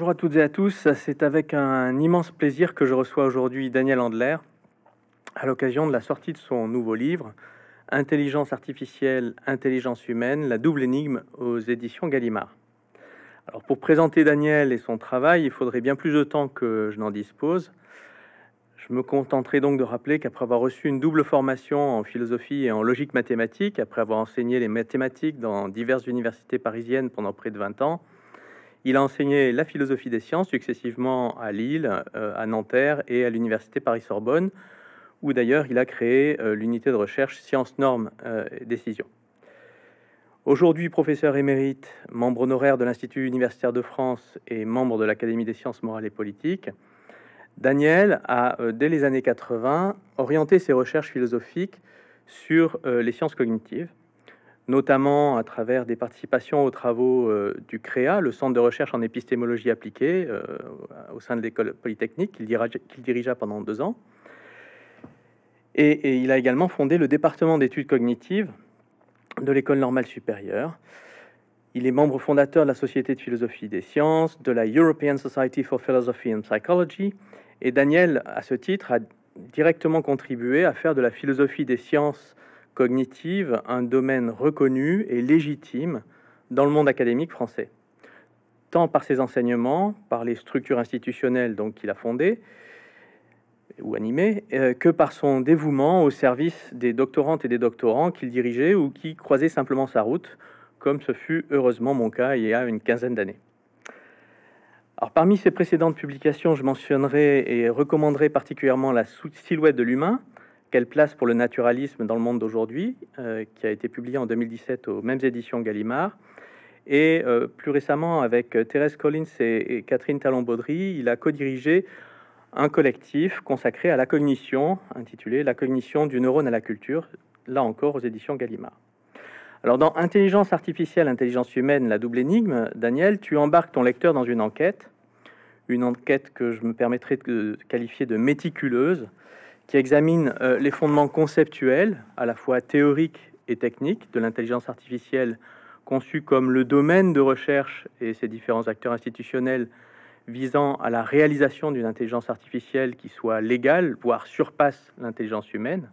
Bonjour à toutes et à tous, c'est avec un immense plaisir que je reçois aujourd'hui Daniel Andler à l'occasion de la sortie de son nouveau livre Intelligence artificielle, intelligence humaine, la double énigme aux éditions Gallimard. Alors pour présenter Daniel et son travail, il faudrait bien plus de temps que je n'en dispose. Je me contenterai donc de rappeler qu'après avoir reçu une double formation en philosophie et en logique mathématique, après avoir enseigné les mathématiques dans diverses universités parisiennes pendant près de 20 ans, il a enseigné la philosophie des sciences successivement à Lille, à Nanterre et à l'université Paris-Sorbonne, où d'ailleurs il a créé l'unité de recherche sciences, normes et décisions. Aujourd'hui professeur émérite, membre honoraire de l'Institut universitaire de France et membre de l'Académie des sciences morales et politiques, Daniel a, dès les années 80, orienté ses recherches philosophiques sur les sciences cognitives, notamment à travers des participations aux travaux du CREA, le Centre de recherche en épistémologie appliquée, au sein de l'École polytechnique, qu'il dirigea pendant 2 ans. Et il a également fondé le département d'études cognitives de l'École normale supérieure. Il est membre fondateur de la Société de philosophie des sciences, de la European Society for Philosophy and Psychology, et Daniel, à ce titre, a directement contribué à faire de la philosophie des sciences cognitives un domaine reconnu et légitime dans le monde académique français, tant par ses enseignements, par les structures institutionnelles qu'il a fondées ou animées, que par son dévouement au service des doctorantes et des doctorants qu'il dirigeait ou qui croisaient simplement sa route, comme ce fut heureusement mon cas il y a une quinzaine d'années. Alors, parmi ses précédentes publications, je mentionnerai et recommanderai particulièrement La silhouette de l'humain, quelle place pour le naturalisme dans le monde d'aujourd'hui, qui a été publié en 2017 aux mêmes éditions Gallimard. Et plus récemment, avec Thérèse Collins et Catherine Talon-Baudry, il a co-dirigé un collectif consacré à la cognition, intitulé La cognition du neurone à la culture, là encore aux éditions Gallimard. Alors dans Intelligence artificielle, intelligence humaine, la double énigme, Daniel, tu embarques ton lecteur dans une enquête que je me permettrai de qualifier de méticuleuse, qui examine les fondements conceptuels, à la fois théoriques et techniques, de l'intelligence artificielle conçue comme le domaine de recherche et ses différents acteurs institutionnels visant à la réalisation d'une intelligence artificielle qui soit légale, voire surpasse l'intelligence humaine.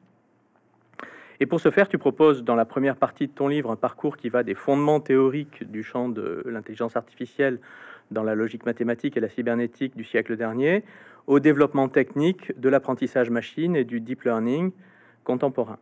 Et pour ce faire, tu proposes dans la première partie de ton livre un parcours qui va des fondements théoriques du champ de l'intelligence artificielle dans la logique mathématique et la cybernétique du siècle dernier, au développement technique de l'apprentissage machine et du deep learning contemporain.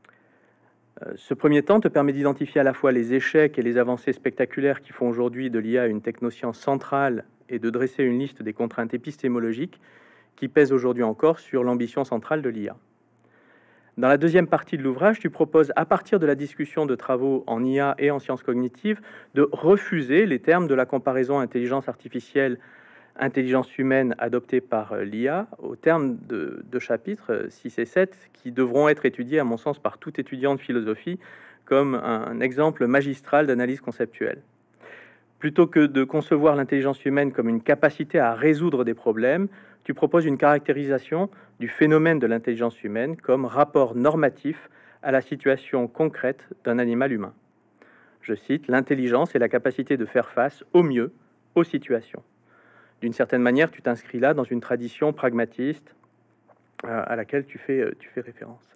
Ce premier temps te permet d'identifier à la fois les échecs et les avancées spectaculaires qui font aujourd'hui de l'IA une technoscience centrale et de dresser une liste des contraintes épistémologiques qui pèsent aujourd'hui encore sur l'ambition centrale de l'IA. Dans la deuxième partie de l'ouvrage, tu proposes, à partir de la discussion de travaux en IA et en sciences cognitives, de refuser les termes de la comparaison intelligence artificielle, intelligence humaine adoptée par l'IA, au terme de chapitres 6 et 7, qui devront être étudiés, à mon sens, par tout étudiant de philosophie, comme un exemple magistral d'analyse conceptuelle. Plutôt que de concevoir l'intelligence humaine comme une capacité à résoudre des problèmes, tu proposes une caractérisation du phénomène de l'intelligence humaine comme rapport normatif à la situation concrète d'un animal humain. Je cite, « L'intelligence est la capacité de faire face au mieux aux situations. » D'une certaine manière, tu t'inscris là dans une tradition pragmatiste à laquelle tu fais référence.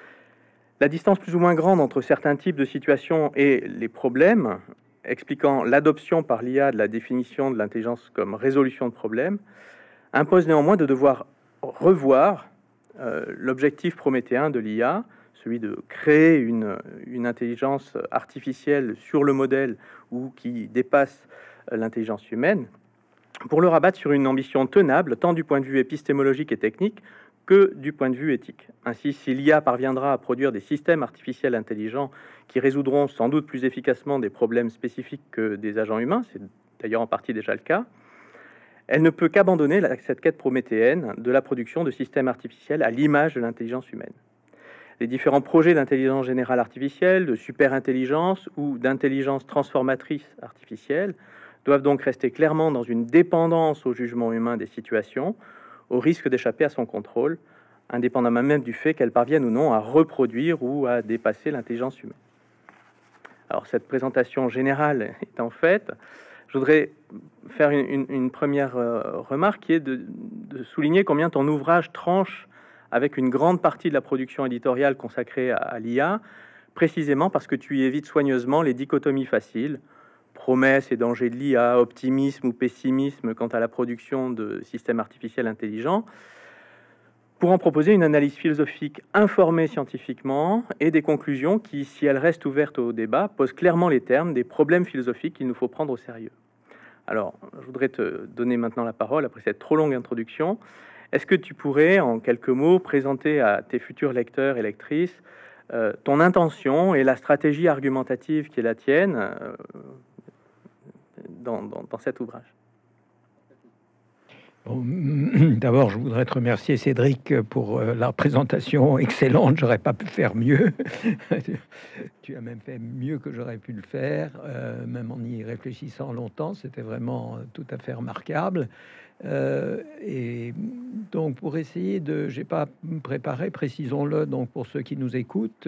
La distance plus ou moins grande entre certains types de situations et les problèmes, expliquant l'adoption par l'IA de la définition de l'intelligence comme résolution de problèmes, impose néanmoins de devoir revoir l'objectif prométhéen de l'IA, celui de créer une intelligence artificielle sur le modèle ou qui dépasse l'intelligence humaine, pour le rabattre sur une ambition tenable, tant du point de vue épistémologique et technique que du point de vue éthique. Ainsi, si l'IA parviendra à produire des systèmes artificiels intelligents qui résoudront sans doute plus efficacement des problèmes spécifiques que des agents humains, c'est d'ailleurs en partie déjà le cas, elle ne peut qu'abandonner cette quête prométhéenne de la production de systèmes artificiels à l'image de l'intelligence humaine. Les différents projets d'intelligence générale artificielle, de superintelligence ou d'intelligence transformatrice artificielle doivent donc rester clairement dans une dépendance au jugement humain des situations, au risque d'échapper à son contrôle, indépendamment même du fait qu'elles parviennent ou non à reproduire ou à dépasser l'intelligence humaine. Alors cette présentation générale étant faite, Je voudrais faire une première remarque qui est de souligner combien ton ouvrage tranche avec une grande partie de la production éditoriale consacrée à l'IA, précisément parce que tu y évites soigneusement les dichotomies faciles, promesses et dangers de l'IA, optimisme ou pessimisme quant à la production de systèmes artificiels intelligents, pour en proposer une analyse philosophique informée scientifiquement et des conclusions qui, si elles restent ouvertes au débat, posent clairement les termes des problèmes philosophiques qu'il nous faut prendre au sérieux. Alors, je voudrais te donner maintenant la parole après cette trop longue introduction. Est-ce que tu pourrais, en quelques mots, présenter à tes futurs lecteurs et lectrices ton intention et la stratégie argumentative qui est la tienne dans cet ouvrage? Bon, d'abord, je voudrais te remercier, Cédric, pour la présentation excellente. J'aurais pas pu faire mieux. Tu as même fait mieux que j'aurais pu le faire, même en y réfléchissant longtemps. C'était vraiment tout à fait remarquable. Et donc, pour essayer de... J'ai pas préparé, précisons-le, donc pour ceux qui nous écoutent,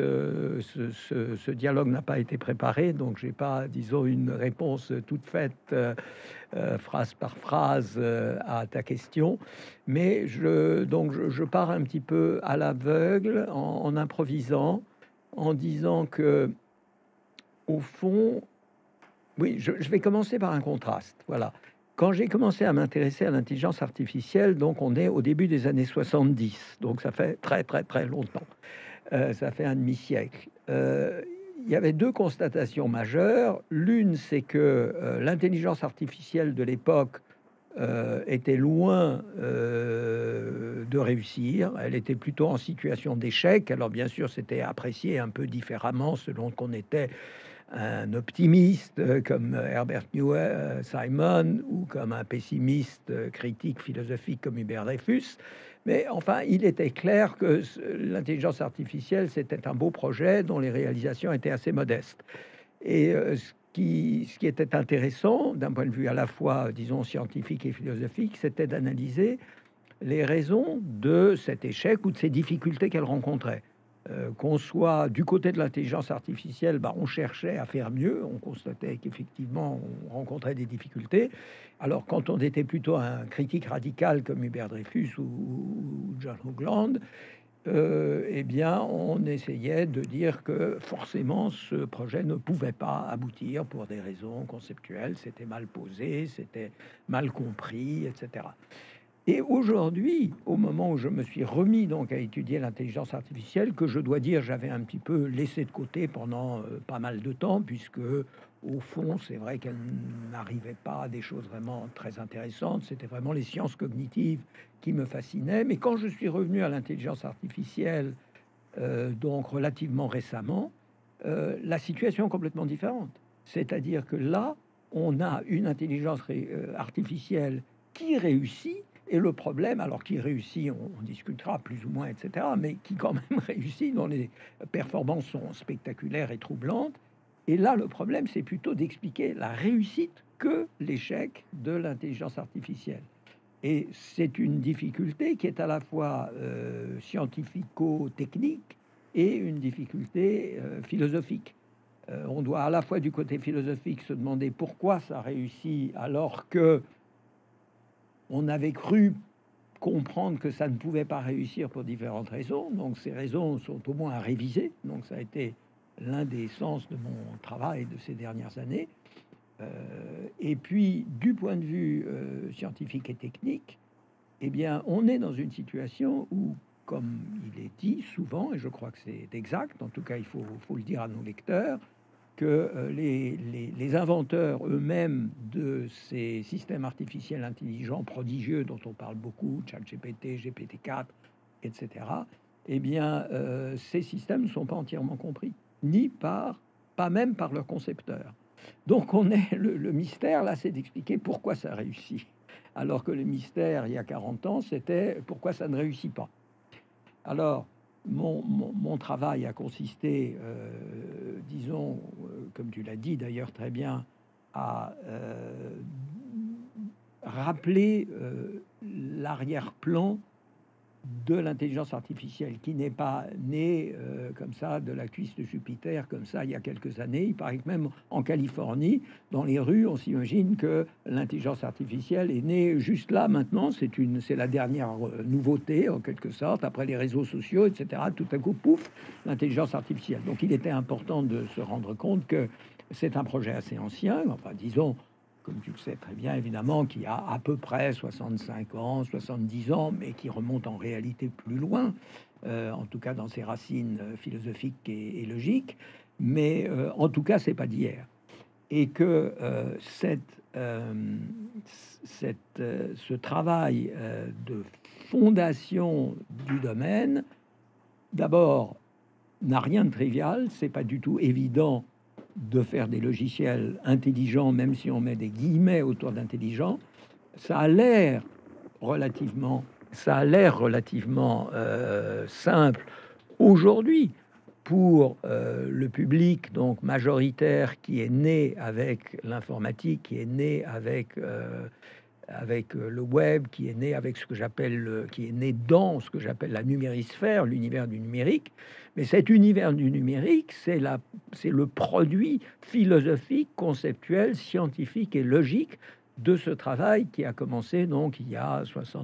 ce dialogue n'a pas été préparé, donc j'ai pas, disons, une réponse toute faite, phrase par phrase, à ta question. Mais je pars un petit peu à l'aveugle, en improvisant, en disant que, au fond, oui, je vais commencer par un contraste. Voilà. Quand j'ai commencé à m'intéresser à l'intelligence artificielle, donc on est au début des années 70, donc ça fait très très très longtemps, ça fait un demi-siècle. Il y avait deux constatations majeures. L'une, c'est que l'intelligence artificielle de l'époque était loin de réussir. Elle était plutôt en situation d'échec. Alors bien sûr, c'était apprécié un peu différemment selon qu'on était un optimiste comme Herbert Simon ou comme un pessimiste critique philosophique comme Hubert Dreyfus. Mais enfin, il était clair que l'intelligence artificielle, c'était un beau projet dont les réalisations étaient assez modestes. Et ce qui était intéressant d'un point de vue à la fois, disons, scientifique et philosophique, c'était d'analyser les raisons de cet échec ou de ces difficultés qu'elle rencontrait. Qu'on soit du côté de l'intelligence artificielle, on cherchait à faire mieux, on constatait qu'effectivement on rencontrait des difficultés. Alors quand on était plutôt un critique radical comme Hubert Dreyfus ou John Hoagland, eh bien on essayait de dire que forcément ce projet ne pouvait pas aboutir pour des raisons conceptuelles, c'était mal posé, c'était mal compris, etc. Et aujourd'hui, au moment où je me suis remis donc à étudier l'intelligence artificielle, que je dois dire j'avais un petit peu laissé de côté pendant pas mal de temps, puisque au fond, c'est vrai qu'elle n'arrivait pas à des choses vraiment très intéressantes. C'était vraiment les sciences cognitives qui me fascinaient. Mais quand je suis revenu à l'intelligence artificielle, donc relativement récemment, la situation est complètement différente. C'est-à-dire que là, on a une intelligence artificielle qui réussit. Et le problème, alors qui réussit, on discutera plus ou moins, etc., mais qui quand même réussit, dont les performances sont spectaculaires et troublantes. Et là, le problème, c'est plutôt d'expliquer la réussite que l'échec de l'intelligence artificielle. Et c'est une difficulté qui est à la fois scientifico-technique et une difficulté philosophique. On doit à la fois du côté philosophique se demander pourquoi ça réussit alors que on avait cru comprendre que ça ne pouvait pas réussir pour différentes raisons. Donc ces raisons sont au moins à réviser. Donc ça a été l'un des sens de mon travail de ces dernières années. Et puis du point de vue scientifique et technique, eh bien on est dans une situation où, comme il est dit souvent, et je crois que c'est exact, en tout cas il faut le dire à nos lecteurs, que les inventeurs eux-mêmes de ces systèmes artificiels intelligents prodigieux dont on parle beaucoup, ChatGPT, GPT-4, etc., eh bien, ces systèmes ne sont pas entièrement compris, pas même par leurs concepteurs. Donc, le mystère, là, c'est d'expliquer pourquoi ça réussit. Alors que le mystère, il y a 40 ans, c'était pourquoi ça ne réussit pas. Alors, mon travail a consisté, disons, comme tu l'as dit d'ailleurs très bien, à rappeler l'arrière-plan de l'intelligence artificielle qui n'est pas née comme ça de la cuisse de Jupiter, comme ça, il y a quelques années. Il paraît que même en Californie, dans les rues, on s'imagine que l'intelligence artificielle est née juste là, maintenant. C'est la dernière nouveauté, en quelque sorte, après les réseaux sociaux, etc. Tout à coup, pouf, l'intelligence artificielle. Donc, il était important de se rendre compte que c'est un projet assez ancien, enfin, disons, comme tu le sais très bien, évidemment, qui a à peu près 65 ans, 70 ans, mais qui remonte en réalité plus loin, en tout cas dans ses racines philosophiques et logiques. Mais en tout cas, c'est pas d'hier. Et que ce travail de fondation du domaine, d'abord, n'a rien de trivial. C'est pas du tout évident de faire des logiciels intelligents, même si on met des guillemets autour d'intelligent. Ça a l'air relativement simple aujourd'hui pour le public donc majoritaire qui est né avec l'informatique, qui est né avec le web, qui est né avec qui est né dans ce que j'appelle la numérisphère, l'univers du numérique. Mais cet univers du numérique, c'est le produit philosophique, conceptuel, scientifique et logique de ce travail qui a commencé donc il y a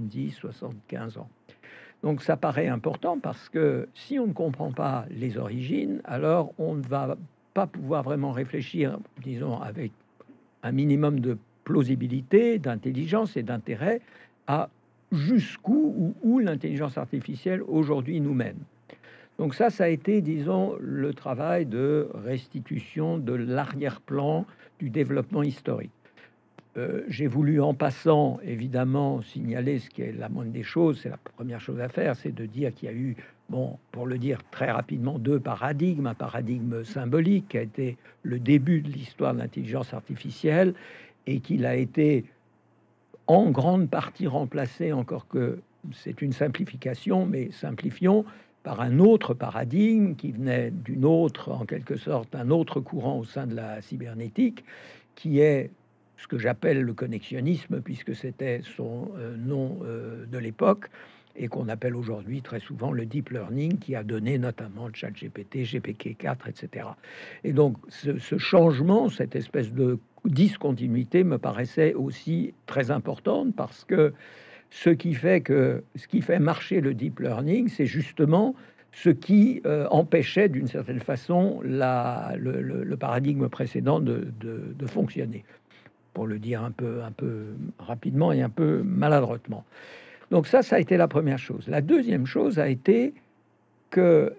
75 ans. Donc ça paraît important parce que si on ne comprend pas les origines, alors on ne va pas pouvoir vraiment réfléchir, disons, avec un minimum de plausibilité, d'intelligence et d'intérêt à jusqu'où ou où l'intelligence artificielle aujourd'hui nous mène. Donc ça a été, disons, le travail de restitution de l'arrière-plan du développement historique. J'ai voulu en passant, évidemment, signaler ce qui est la moindre des choses. C'est la première chose à faire, c'est de dire qu'il y a eu, bon, pour le dire très rapidement, deux paradigmes. Un paradigme symbolique qui a été le début de l'histoire de l'intelligence artificielle et qu'il a été en grande partie remplacé, encore que c'est une simplification, mais simplifions, par un autre paradigme qui venait d'une autre, en quelque sorte, un autre courant au sein de la cybernétique, qui est ce que j'appelle le connexionnisme, puisque c'était son nom de l'époque, et qu'on appelle aujourd'hui très souvent le deep learning, qui a donné notamment ChatGPT, GPT-4, etc. Et donc, ce changement, cette espèce de discontinuité me paraissait aussi très importante, parce que ce qui fait marcher le deep learning, c'est justement ce qui empêchait d'une certaine façon le paradigme précédent de fonctionner, pour le dire un peu rapidement et un peu maladroitement. Donc ça a été la première chose. La deuxième chose a été que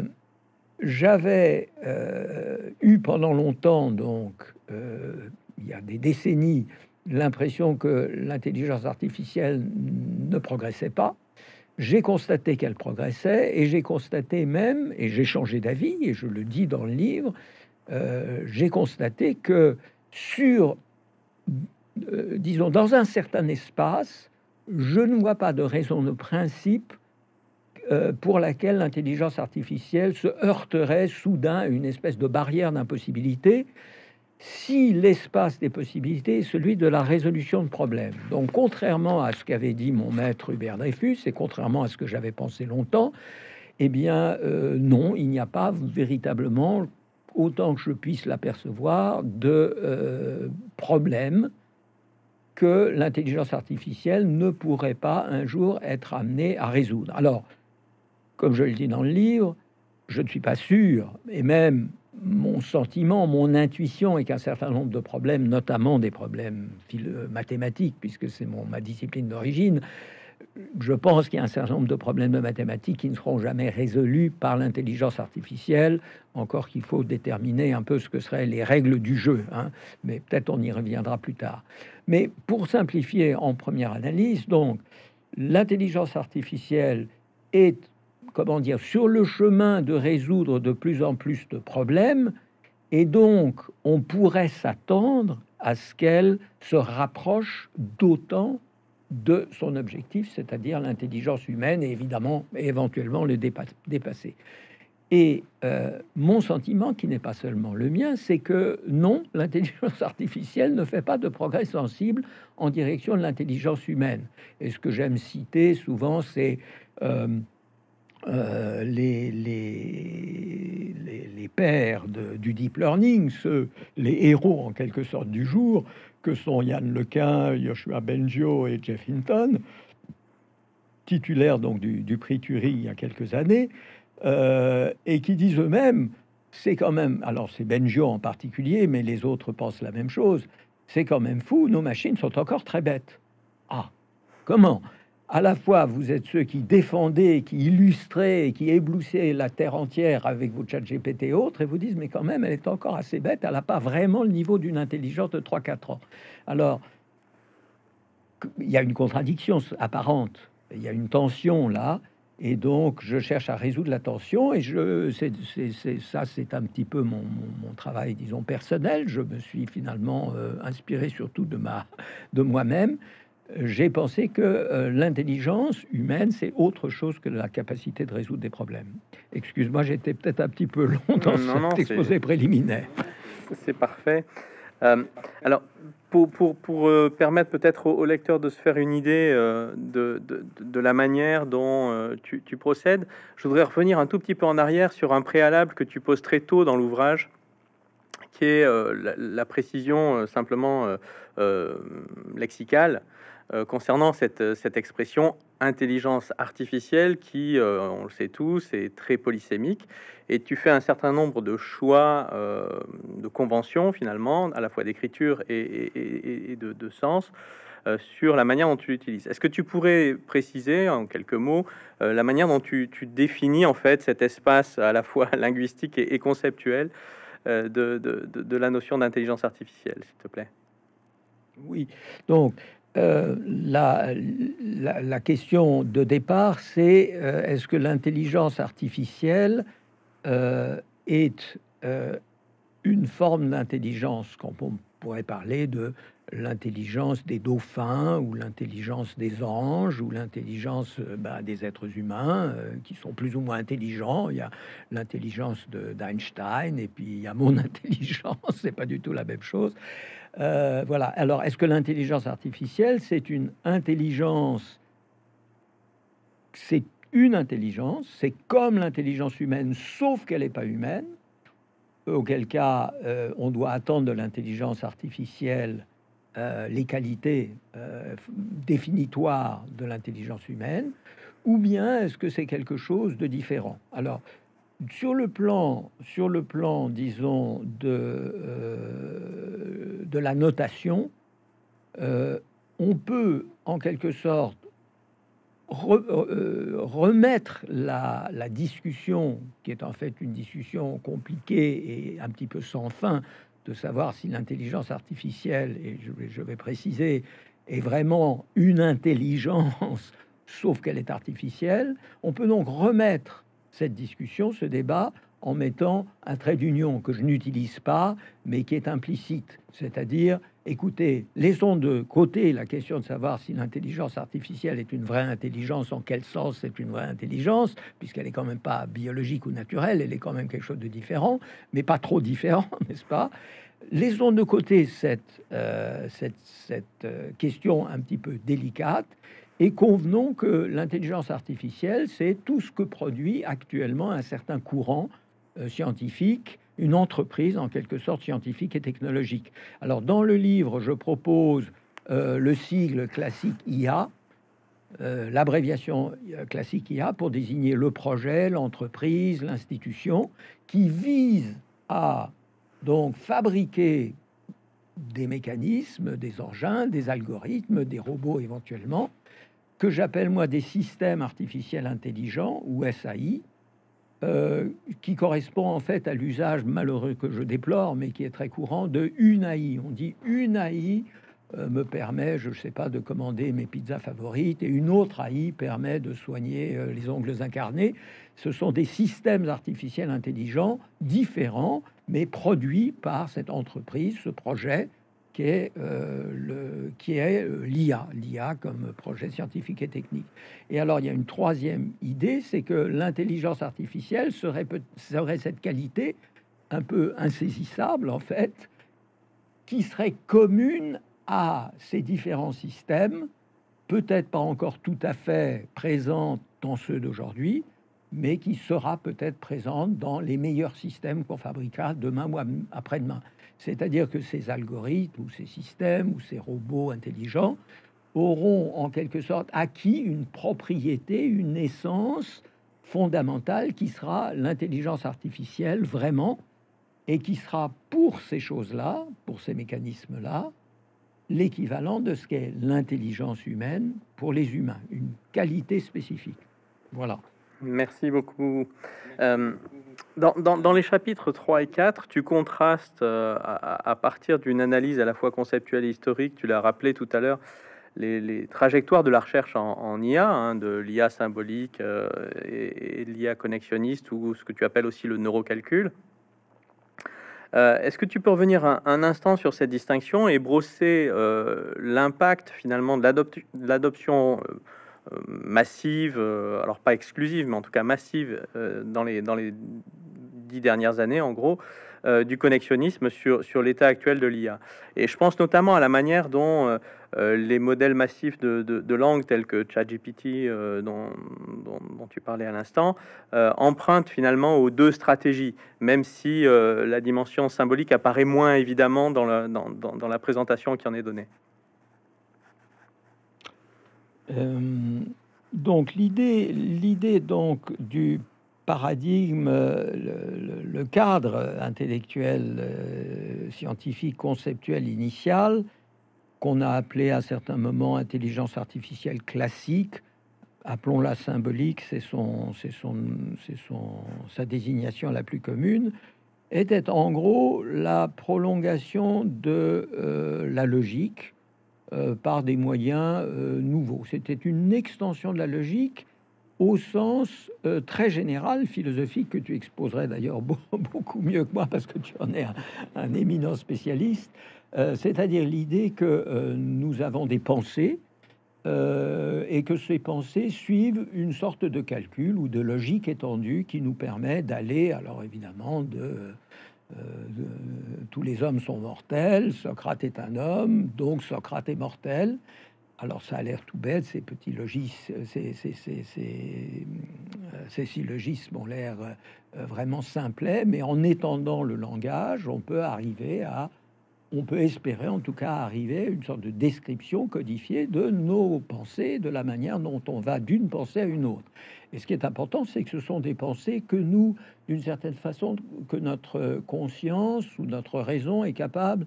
j'avais eu pendant longtemps, donc il y a des décennies, l'impression que l'intelligence artificielle ne progressait pas. J'ai constaté qu'elle progressait, et j'ai constaté même, et j'ai changé d'avis, et je le dis dans le livre, j'ai constaté que disons, dans un certain espace, je ne vois pas de raison de principe pour laquelle l'intelligence artificielle se heurterait soudain à une espèce de barrière d'impossibilité, si l'espace des possibilités est celui de la résolution de problèmes. Donc, contrairement à ce qu'avait dit mon maître Hubert Dreyfus, et contrairement à ce que j'avais pensé longtemps, eh bien, non, il n'y a pas véritablement, autant que je puisse l'apercevoir, de problème que l'intelligence artificielle ne pourrait pas un jour être amenée à résoudre. Alors, comme je le dis dans le livre, je ne suis pas sûr, et même mon sentiment, mon intuition est qu'un certain nombre de problèmes, notamment des problèmes mathématiques, puisque c'est ma discipline d'origine, je pense qu'il y a un certain nombre de problèmes de mathématiques qui ne seront jamais résolus par l'intelligence artificielle, encore qu'il faut déterminer un peu ce que seraient les règles du jeu, hein, mais peut-être on y reviendra plus tard. Mais pour simplifier en première analyse, donc, l'intelligence artificielle est, comment dire, sur le chemin de résoudre de plus en plus de problèmes, et donc on pourrait s'attendre à ce qu'elle se rapproche d'autant de son objectif, c'est-à-dire l'intelligence humaine, et évidemment, éventuellement le dépasser. Et mon sentiment, qui n'est pas seulement le mien, c'est que non, l'intelligence artificielle ne fait pas de progrès sensible en direction de l'intelligence humaine. Et ce que j'aime citer souvent, c'est euh, les pères du deep learning, les héros en quelque sorte du jour, que sont Yann Lequin, Yoshua Bengio et Jeff Hinton, titulaires donc du prix Turing il y a quelques années, et qui disent eux-mêmes, c'est quand même, alors c'est Bengio en particulier, mais les autres pensent la même chose, c'est quand même fou, nos machines sont encore très bêtes. Ah, comment? À la fois, vous êtes ceux qui défendaient, qui illustraient, qui ébloussaient la Terre entière avec vos chat GPT et autres, et vous disent, mais quand même, elle est encore assez bête, elle n'a pas vraiment le niveau d'une intelligence de 3-4 ans. Alors, il y a une contradiction apparente, il y a une tension là, et donc je cherche à résoudre la tension, et c'est un petit peu mon travail, disons, personnel. Je me suis finalement inspiré surtout de moi-même. J'ai pensé que l'intelligence humaine, c'est autre chose que la capacité de résoudre des problèmes. Excuse-moi, j'étais peut-être un petit peu long dans cet exposé préliminaire. C'est parfait. Alors, pour permettre peut-être aux lecteurs de se faire une idée de la manière dont tu procèdes, je voudrais revenir un tout petit peu en arrière sur un préalable que tu poses très tôt dans l'ouvrage, qui est la précision simplement lexicale concernant cette expression intelligence artificielle qui, on le sait tous, est très polysémique, et tu fais un certain nombre de choix de conventions finalement, à la fois d'écriture et de sens, sur la manière dont tu l'utilises. Est-ce que tu pourrais préciser en quelques mots la manière dont tu définis en fait cet espace à la fois linguistique et conceptuel de la notion d'intelligence artificielle, s'il te plaît? Oui, donc la question de départ, c'est est-ce que l'intelligence artificielle est une forme d'intelligence, quand on pourrait parler de l'intelligence des dauphins ou l'intelligence des anges ou l'intelligence des êtres humains qui sont plus ou moins intelligents. Il y a l'intelligence d'Einstein et puis il y a mon intelligence, c'est pas du tout la même chose. Voilà. Alors, est-ce que l'intelligence artificielle, c'est une intelligence? C'est une intelligence, c'est comme l'intelligence humaine, sauf qu'elle n'est pas humaine, auquel cas on doit attendre de l'intelligence artificielle les qualités définitoires de l'intelligence humaine, ou bien est-ce que c'est quelque chose de différent? Alors, sur le plan, disons, de la notation, on peut en quelque sorte remettre la discussion, qui est en fait une discussion compliquée et un petit peu sans fin, de savoir si l'intelligence artificielle, et je vais préciser, est vraiment une intelligence, sauf qu'elle est artificielle. On peut donc remettre cette discussion, ce débat, en mettant un trait d'union que je n'utilise pas, mais qui est implicite, c'est-à-dire, écoutez, laissons de côté la question de savoir si l'intelligence artificielle est une vraie intelligence, en quel sens c'est une vraie intelligence, puisqu'elle est quand même pas biologique ou naturelle, elle est quand même quelque chose de différent, mais pas trop différent, n'est-ce pas? Laissons de côté cette question un petit peu délicate, et convenons que l'intelligence artificielle, c'est tout ce que produit actuellement un certain courant scientifique, une entreprise en quelque sorte scientifique et technologique. Alors dans le livre, je propose le sigle classique IA, l'abréviation classique IA pour désigner le projet, l'entreprise, l'institution qui vise à donc fabriquer des mécanismes, des engins, des algorithmes, des robots éventuellement, que j'appelle moi des systèmes artificiels intelligents ou SAI, qui correspond en fait à l'usage malheureux que je déplore, mais qui est très courant, de une AI. On dit une AI me permet, je ne sais pas, de commander mes pizzas favorites, et une autre AI permet de soigner les ongles incarnés. Ce sont des systèmes artificiels intelligents différents, mais produits par cette entreprise, ce projet qui est l'IA comme projet scientifique et technique. Et alors, il y a une troisième idée, c'est que l'intelligence artificielle serait cette qualité un peu insaisissable, en fait, qui serait commune à ces différents systèmes, peut-être pas encore tout à fait présente dans ceux d'aujourd'hui, mais qui sera peut-être présente dans les meilleurs systèmes qu'on fabriquera demain ou après-demain. C'est-à-dire que ces algorithmes ou ces systèmes ou ces robots intelligents auront en quelque sorte acquis une propriété, une essence fondamentale qui sera l'intelligence artificielle vraiment, et qui sera pour ces choses-là, pour ces mécanismes-là, l'équivalent de ce qu'est l'intelligence humaine pour les humains, une qualité spécifique. Voilà. Merci beaucoup. Dans les chapitres 3 et 4, tu contrastes à partir d'une analyse à la fois conceptuelle et historique, tu l'as rappelé tout à l'heure, les trajectoires de la recherche en IA, hein, de l'IA symbolique et de l'IA connexionniste, ou ce que tu appelles aussi le neurocalcul. Est-ce que tu peux revenir un instant sur cette distinction et brosser l'impact finalement de l'adoption massive, alors pas exclusive, mais en tout cas massive, dans les 10 dernières années, en gros, du connexionnisme sur l'état actuel de l'IA. Et je pense notamment à la manière dont les modèles massifs de langue tels que ChatGPT, dont tu parlais à l'instant, empruntent finalement aux deux stratégies, même si la dimension symbolique apparaît moins évidemment dans la présentation qui en est donnée. Donc l'idée donc du paradigme, le cadre intellectuel, scientifique, conceptuel initial, qu'on a appelé à certains moments intelligence artificielle classique, appelons-la symbolique, c'est sa désignation la plus commune, était en gros la prolongation de la logique par des moyens nouveaux. C'était une extension de la logique au sens très général, philosophique, que tu exposerais d'ailleurs beaucoup mieux que moi, parce que tu en es un éminent spécialiste, c'est-à-dire l'idée que nous avons des pensées et que ces pensées suivent une sorte de calcul ou de logique étendue qui nous permet d'aller, alors évidemment, tous les hommes sont mortels, Socrate est un homme, donc Socrate est mortel. Alors ça a l'air tout bête, ces petits ces syllogismes ont l'air vraiment simplets, mais en étendant le langage, on peut espérer en tout cas arriver à une sorte de description codifiée de nos pensées, de la manière dont on va d'une pensée à une autre. Et ce qui est important, c'est que ce sont des pensées que nous, d'une certaine façon, que notre conscience ou notre raison est capable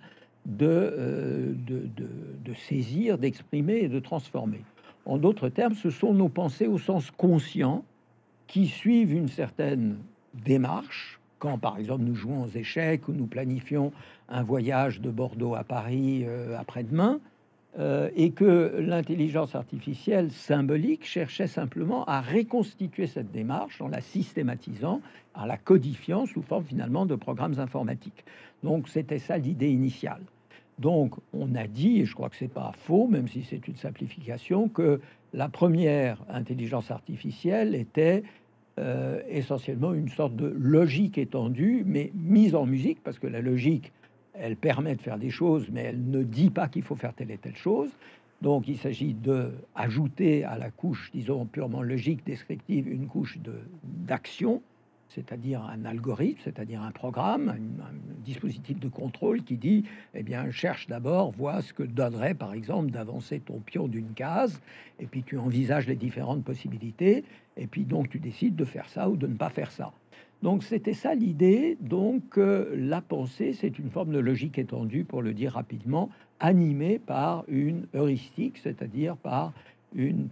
de saisir, d'exprimer et de transformer. En d'autres termes, ce sont nos pensées au sens conscient qui suivent une certaine démarche. Quand, par exemple, nous jouons aux échecs ou nous planifions un voyage de Bordeaux à Paris après-demain, et que l'intelligence artificielle symbolique cherchait simplement à reconstituer cette démarche en la systématisant, en la codifiant sous forme finalement de programmes informatiques. Donc c'était ça l'idée initiale. Donc on a dit, et je crois que c'est pas faux, même si c'est une simplification, que la première intelligence artificielle était essentiellement une sorte de logique étendue, mais mise en musique, parce que la logique, elle permet de faire des choses, mais elle ne dit pas qu'il faut faire telle et telle chose. Donc, il s'agit de ajouter à la couche, disons, purement logique, descriptive, une couche d'action, c'est-à-dire un algorithme, c'est-à-dire un programme, un dispositif de contrôle qui dit, eh bien, cherche d'abord, vois ce que donnerait, par exemple, d'avancer ton pion d'une case, et puis tu envisages les différentes possibilités, et puis donc tu décides de faire ça ou de ne pas faire ça. Donc c'était ça l'idée. Donc la pensée, c'est une forme de logique étendue, pour le dire rapidement, animée par une heuristique, c'est-à-dire par une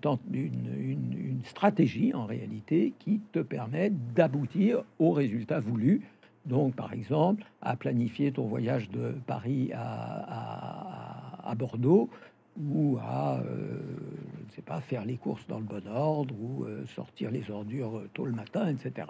stratégie en réalité qui te permet d'aboutir au résultat voulu. Donc par exemple, à planifier ton voyage de Paris à Bordeaux, ou à, je ne sais pas, faire les courses dans le bon ordre, ou sortir les ordures tôt le matin, etc.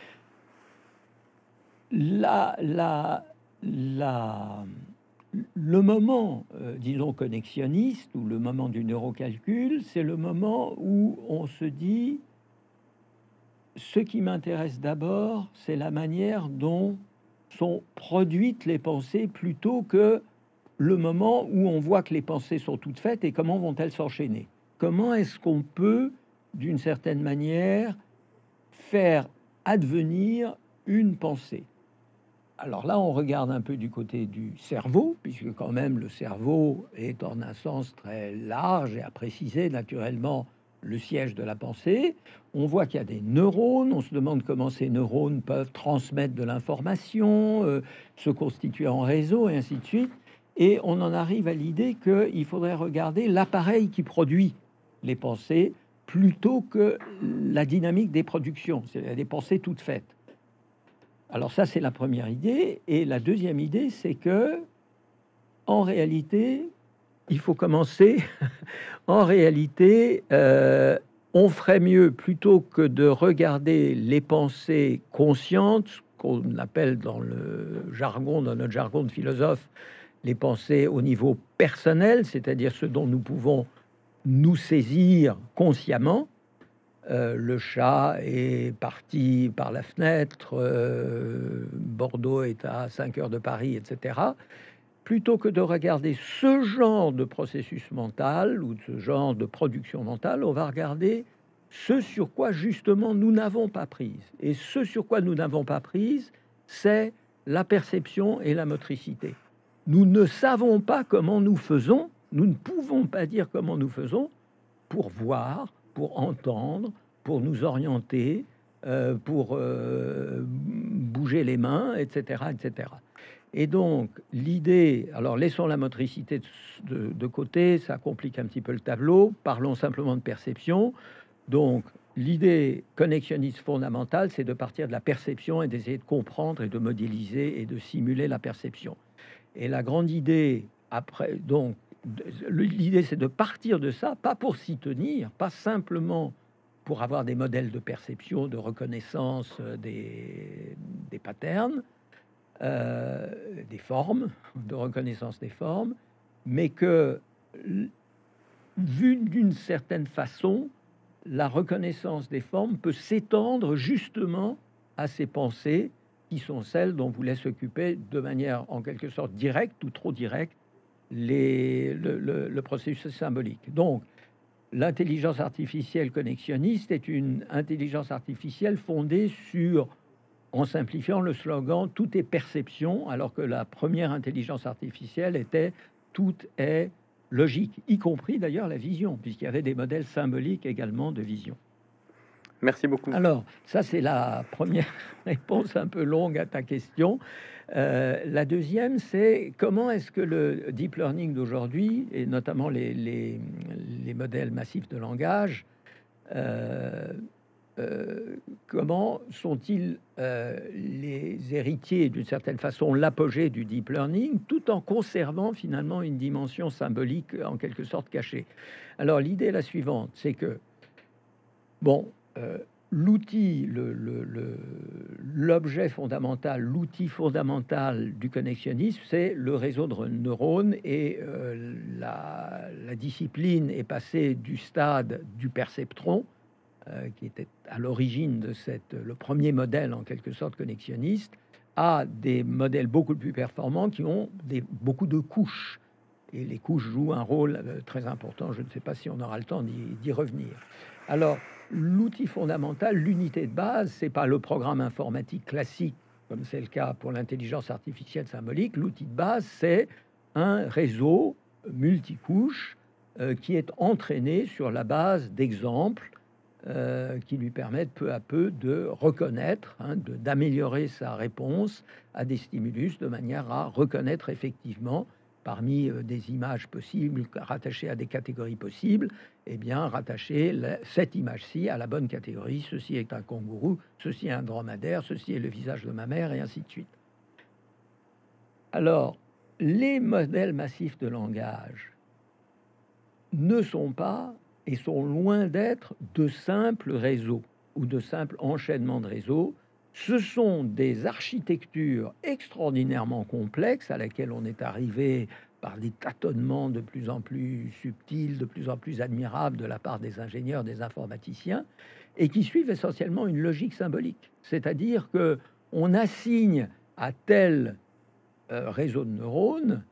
Le moment, disons, connexionniste, ou le moment du neurocalcul, c'est le moment où on se dit, ce qui m'intéresse d'abord, c'est la manière dont sont produites les pensées, plutôt que le moment où on voit que les pensées sont toutes faites et comment vont-elles s'enchaîner. Comment est-ce qu'on peut d'une certaine manière, faire advenir une pensée. Alors là, on regarde un peu du côté du cerveau, puisque quand même le cerveau est en un sens très large et à préciser naturellement le siège de la pensée. On voit qu'il y a des neurones, on se demande comment ces neurones peuvent transmettre de l'information, se constituer en réseau et ainsi de suite. Et on en arrive à l'idée qu'il faudrait regarder l'appareil qui produit les pensées plutôt que la dynamique des productions, c'est des pensées toutes faites. Alors ça, c'est la première idée. Et la deuxième idée, c'est que, en réalité, il faut commencer. En réalité, on ferait mieux, plutôt que de regarder les pensées conscientes, qu'on appelle dans le jargon, dans notre jargon de philosophe, les pensées au niveau personnel, c'est-à-dire ce dont nous pouvons nous saisir consciemment. Le chat est parti par la fenêtre, Bordeaux est à 5 heures de Paris, etc. Plutôt que de regarder ce genre de processus mental ou de ce genre de production mentale, on va regarder ce sur quoi justement nous n'avons pas prise. Et ce sur quoi nous n'avons pas prise, c'est la perception et la motricité. Nous ne savons pas comment nous faisons, nous ne pouvons pas dire comment nous faisons pour voir, pour entendre, pour nous orienter, pour bouger les mains, etc., etc. Et donc, l'idée, alors laissons la motricité de côté, ça complique un petit peu le tableau, parlons simplement de perception. Donc, l'idée connexionniste fondamentale, c'est de partir de la perception et d'essayer de comprendre et de modéliser et de simuler la perception. Et la grande idée, après, donc, l'idée, c'est de partir de ça, pas pour s'y tenir, pas simplement pour avoir des modèles de perception, de reconnaissance des patterns, des formes, de reconnaissance des formes, mais que, vu d'une certaine façon, la reconnaissance des formes peut s'étendre justement à ces pensées qui sont celles dont voulait s'occuper de manière en quelque sorte directe ou trop directe le processus symbolique. Donc, l'intelligence artificielle connexionniste est une intelligence artificielle fondée sur, en simplifiant le slogan, tout est perception, alors que la première intelligence artificielle était tout est logique, y compris d'ailleurs la vision, puisqu'il y avait des modèles symboliques également de vision. Merci beaucoup. Alors, ça, c'est la première réponse un peu longue à ta question. La deuxième, c'est comment est-ce que le deep learning d'aujourd'hui, et notamment les modèles massifs de langage, comment sont-ils les héritiers, d'une certaine façon, l'apogée du deep learning, tout en conservant finalement une dimension symbolique en quelque sorte cachée. Alors, l'idée est la suivante, c'est que, bon, l'outil, l'objet fondamental, l'outil fondamental du connexionnisme, c'est le réseau de neurones, et la discipline est passée du stade du perceptron, qui était à l'origine de le premier modèle en quelque sorte connexionniste, à des modèles beaucoup plus performants qui ont beaucoup de couches. Et les couches jouent un rôle très important. Je ne sais pas si on aura le temps d'y revenir. Alors, l'outil fondamental, l'unité de base, c'est pas le programme informatique classique, comme c'est le cas pour l'intelligence artificielle symbolique. L'outil de base, c'est un réseau multicouche qui est entraîné sur la base d'exemples qui lui permettent peu à peu de reconnaître, d'améliorer sa réponse à des stimulus de manière à reconnaître effectivement, parmi des images possibles rattachées à des catégories possibles, et bien rattacher cette image-ci à la bonne catégorie. Ceci est un kangourou, ceci est un dromadaire, ceci est le visage de ma mère, et ainsi de suite. Alors, les modèles massifs de langage ne sont pas et sont loin d'être de simples réseaux ou de simples enchaînements de réseaux. Ce sont des architectures extraordinairement complexes à laquelle on est arrivé par des tâtonnements de plus en plus subtils, de plus en plus admirables de la part des ingénieurs, des informaticiens, et qui suivent essentiellement une logique symbolique. C'est-à-dire que on assigne à tel réseau de neurones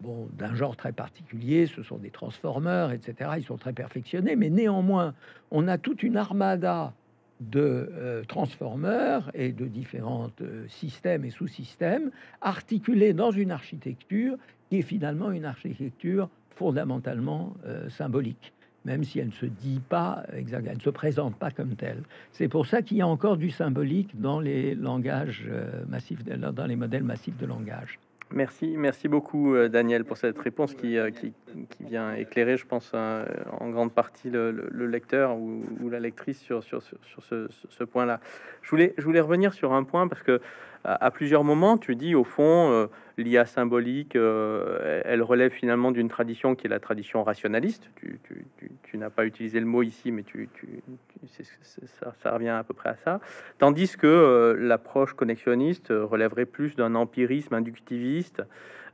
bon, d'un genre très particulier, ce sont des transformeurs, etc. Ils sont très perfectionnés, mais néanmoins, on a toute une armada de transformeurs et de différents systèmes et sous-systèmes articulés dans une architecture qui est finalement une architecture fondamentalement symbolique, même si elle ne se dit pas exactement, elle ne se présente pas comme telle. C'est pour ça qu'il y a encore du symbolique dans les langages massifs, dans les modèles massifs de langage. Merci beaucoup, Daniel, pour cette réponse qui vient éclairer, je pense, en grande partie le lecteur ou la lectrice sur ce point-là. Je voulais revenir sur un point parce que à plusieurs moments, tu dis au fond, l'IA symbolique, elle relève finalement d'une tradition qui est la tradition rationaliste. Tu n'as pas utilisé le mot ici, mais ça revient à peu près à ça. Tandis que l'approche connexionniste relèverait plus d'un empirisme inductiviste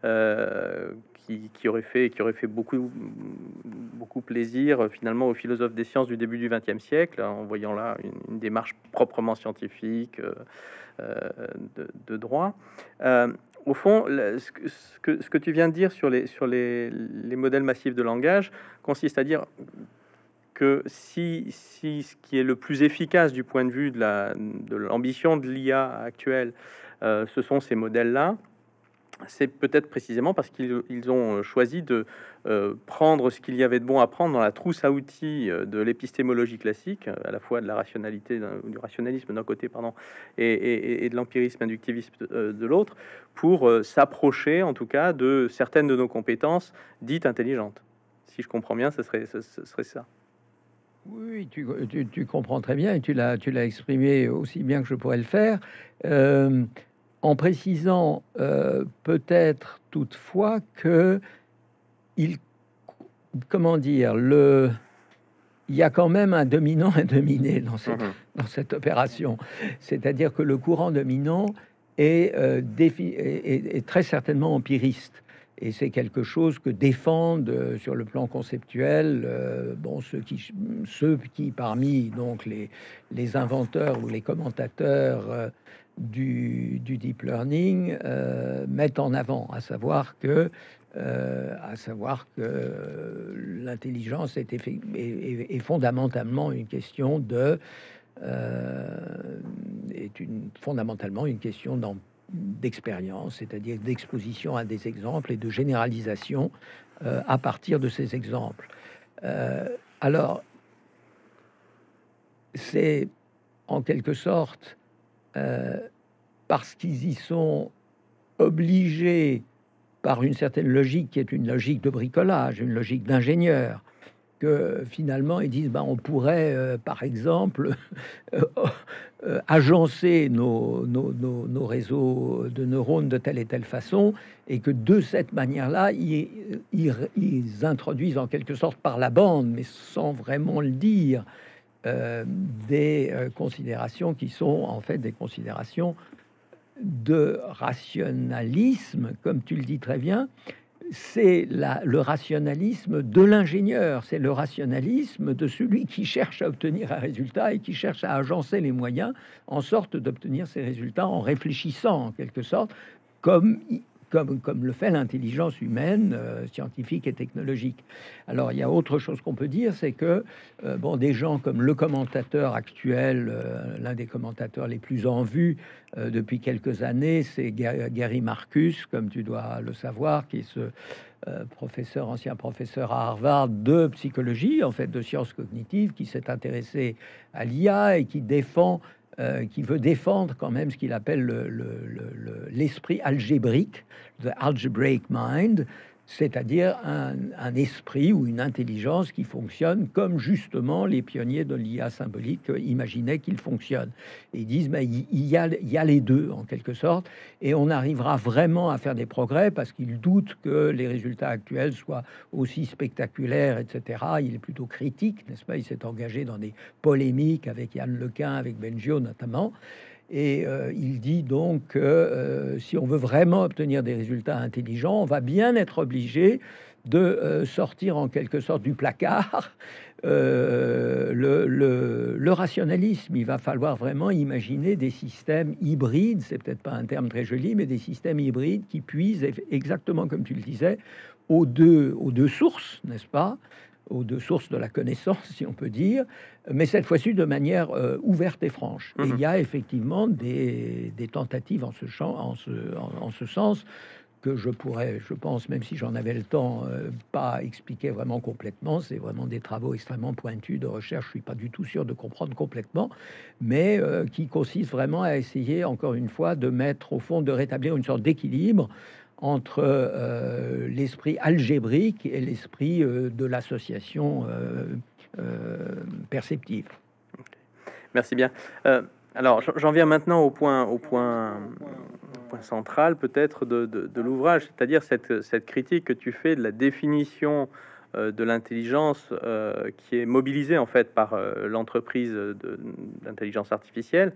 qui aurait fait beaucoup plaisir finalement aux philosophes des sciences du début du XXe siècle, en voyant là une démarche proprement scientifique de droit. Au fond, ce que tu viens de dire sur les modèles massifs de langage consiste à dire que si ce qui est le plus efficace du point de vue de l'ambition de l'IA actuelle, ce sont ces modèles-là, c'est peut-être précisément parce qu'ils ont choisi de prendre ce qu'il y avait de bon à prendre dans la trousse à outils de l'épistémologie classique, à la fois de la rationalité, du rationalisme d'un côté, pardon, et de l'empirisme inductiviste de l'autre, pour s'approcher, en tout cas, de certaines de nos compétences dites intelligentes. Si je comprends bien, ce serait ça. Oui, tu comprends très bien et tu l'as exprimé aussi bien que je pourrais le faire, en précisant peut-être toutefois que comment dire, il y a quand même un dominant et un dominé dans cette opération. C'est-à-dire que le courant dominant est très certainement empiriste. Et c'est quelque chose que défendent sur le plan conceptuel, bon, ceux qui parmi donc les inventeurs ou les commentateurs du deep learning mettent en avant, à savoir que l'intelligence est fondamentalement une question fondamentalement une question d'expérience, c'est-à-dire d'exposition à des exemples et de généralisation à partir de ces exemples. Alors, c'est en quelque sorte parce qu'ils y sont obligés par une certaine logique qui est une logique de bricolage, une logique d'ingénieur, que finalement ils disent on pourrait par exemple agencer nos réseaux de neurones de telle et telle façon, et que de cette manière-là ils introduisent en quelque sorte par la bande, mais sans vraiment le dire, des considérations qui sont en fait des considérations de rationalisme, comme tu le dis très bien. C'est le rationalisme de l'ingénieur, c'est le rationalisme de celui qui cherche à obtenir un résultat et qui cherche à agencer les moyens en sorte d'obtenir ces résultats en réfléchissant en quelque sorte comme le fait l'intelligence humaine, scientifique et technologique. Alors, il y a autre chose qu'on peut dire, c'est que des gens comme le commentateur actuel, l'un des commentateurs les plus en vue depuis quelques années, c'est Gary Marcus, comme tu dois le savoir, qui est ce ancien professeur à Harvard de psychologie, en fait, de sciences cognitives, qui s'est intéressé à l'IA et qui veut défendre quand même ce qu'il appelle l'esprit algébrique, the algebraic mind, c'est-à-dire un esprit ou une intelligence qui fonctionne comme justement les pionniers de l'IA symbolique imaginaient qu'il fonctionne. Et ils disent il y a les deux en quelque sorte, et on arrivera vraiment à faire des progrès parce qu'ils doutent que les résultats actuels soient aussi spectaculaires, etc. Il est plutôt critique, n'est-ce pas? Il s'est engagé dans des polémiques avec Yann Lequin, avec Bengio notamment. Et il dit donc que si on veut vraiment obtenir des résultats intelligents, on va bien être obligé de sortir en quelque sorte du placard le rationalisme. Il va falloir vraiment imaginer des systèmes hybrides, c'est peut-être pas un terme très joli, mais des systèmes hybrides qui puisent exactement comme tu le disais, aux deux sources, n'est-ce pas? Aux deux sources de la connaissance, si on peut dire, mais cette fois-ci de manière ouverte et franche. Et il y a effectivement des tentatives en ce sens que je pourrais, je pense, même si j'en avais le temps, pas expliquer vraiment complètement. C'est vraiment des travaux extrêmement pointus de recherche. Je suis pas du tout sûr de comprendre complètement, mais qui consiste vraiment à essayer, encore une fois, de mettre au fond, de rétablir une sorte d'équilibre entre l'esprit algébrique et l'esprit de l'association perceptive. Merci bien. Alors, j'en viens maintenant au point central peut-être de l'ouvrage, c'est-à-dire cette critique que tu fais de la définition de l'intelligence qui est mobilisée en fait par l'entreprise d'intelligence artificielle,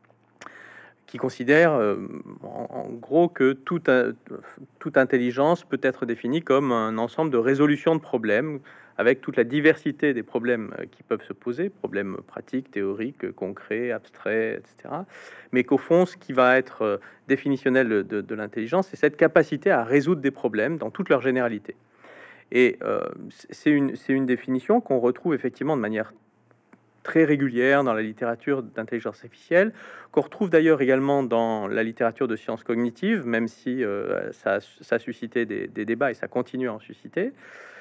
qui considère en gros que toute intelligence peut être définie comme un ensemble de résolution de problèmes, avec toute la diversité des problèmes qui peuvent se poser, problèmes pratiques, théoriques, concrets, abstraits, etc. Mais qu'au fond, ce qui va être définitionnel de l'intelligence, c'est cette capacité à résoudre des problèmes dans toute leur généralité. Et c'est une définition qu'on retrouve effectivement de manière très régulière dans la littérature d'intelligence artificielle, qu'on retrouve d'ailleurs également dans la littérature de sciences cognitives, même si ça a suscité des débats et ça continue à en susciter.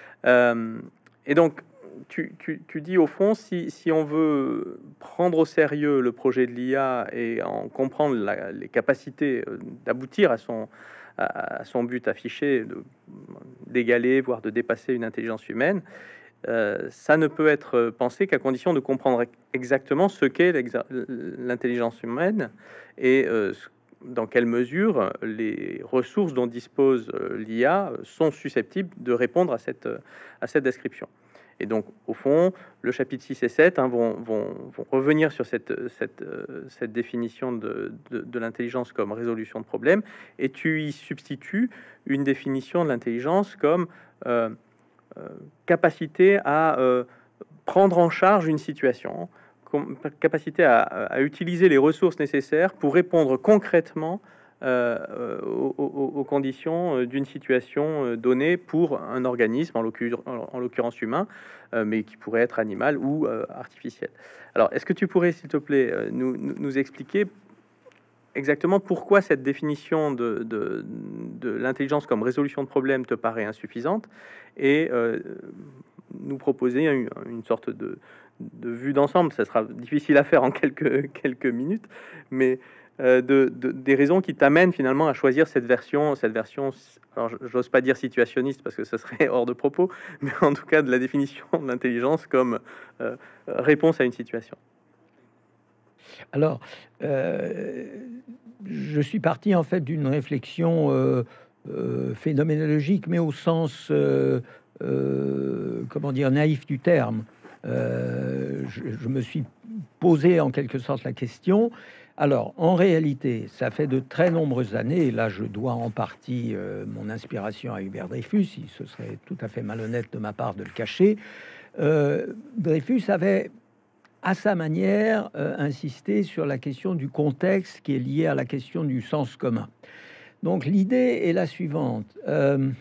Et donc, tu dis au fond, si on veut prendre au sérieux le projet de l'IA et en comprendre les capacités d'aboutir à son but affiché, d'égaler, voire de dépasser une intelligence humaine, ça ne peut être pensé qu'à condition de comprendre exactement ce qu'est l'intelligence humaine et dans quelle mesure les ressources dont dispose l'IA sont susceptibles de répondre à cette description. Et donc, au fond, le chapitre 6 et 7 vont revenir sur cette définition de l'intelligence comme résolution de problèmes, et tu y substitues une définition de l'intelligence comme capacité à prendre en charge une situation, capacité à utiliser les ressources nécessaires pour répondre concrètement aux conditions d'une situation donnée pour un organisme, en l'occurrence humain, mais qui pourrait être animal ou artificiel. Alors, est-ce que tu pourrais, s'il te plaît, nous expliquer exactement pourquoi cette définition de l'intelligence comme résolution de problème te paraît insuffisante et nous proposer une sorte de vue d'ensemble. Ça sera difficile à faire en quelques minutes, mais des raisons qui t'amènent finalement à choisir cette version, alors j'ose pas dire situationniste parce que ça serait hors de propos, mais en tout cas de la définition de l'intelligence comme réponse à une situation. Alors, je suis parti en fait d'une réflexion phénoménologique, mais au sens, comment dire, naïf du terme. Je me suis posé en quelque sorte la question. Alors, en réalité, ça fait de très nombreuses années, et là je dois en partie mon inspiration à Hubert Dreyfus, ce serait tout à fait malhonnête de ma part de le cacher. Dreyfus avait à sa manière, insister sur la question du contexte qui est lié à la question du sens commun. Donc l'idée est la suivante. Un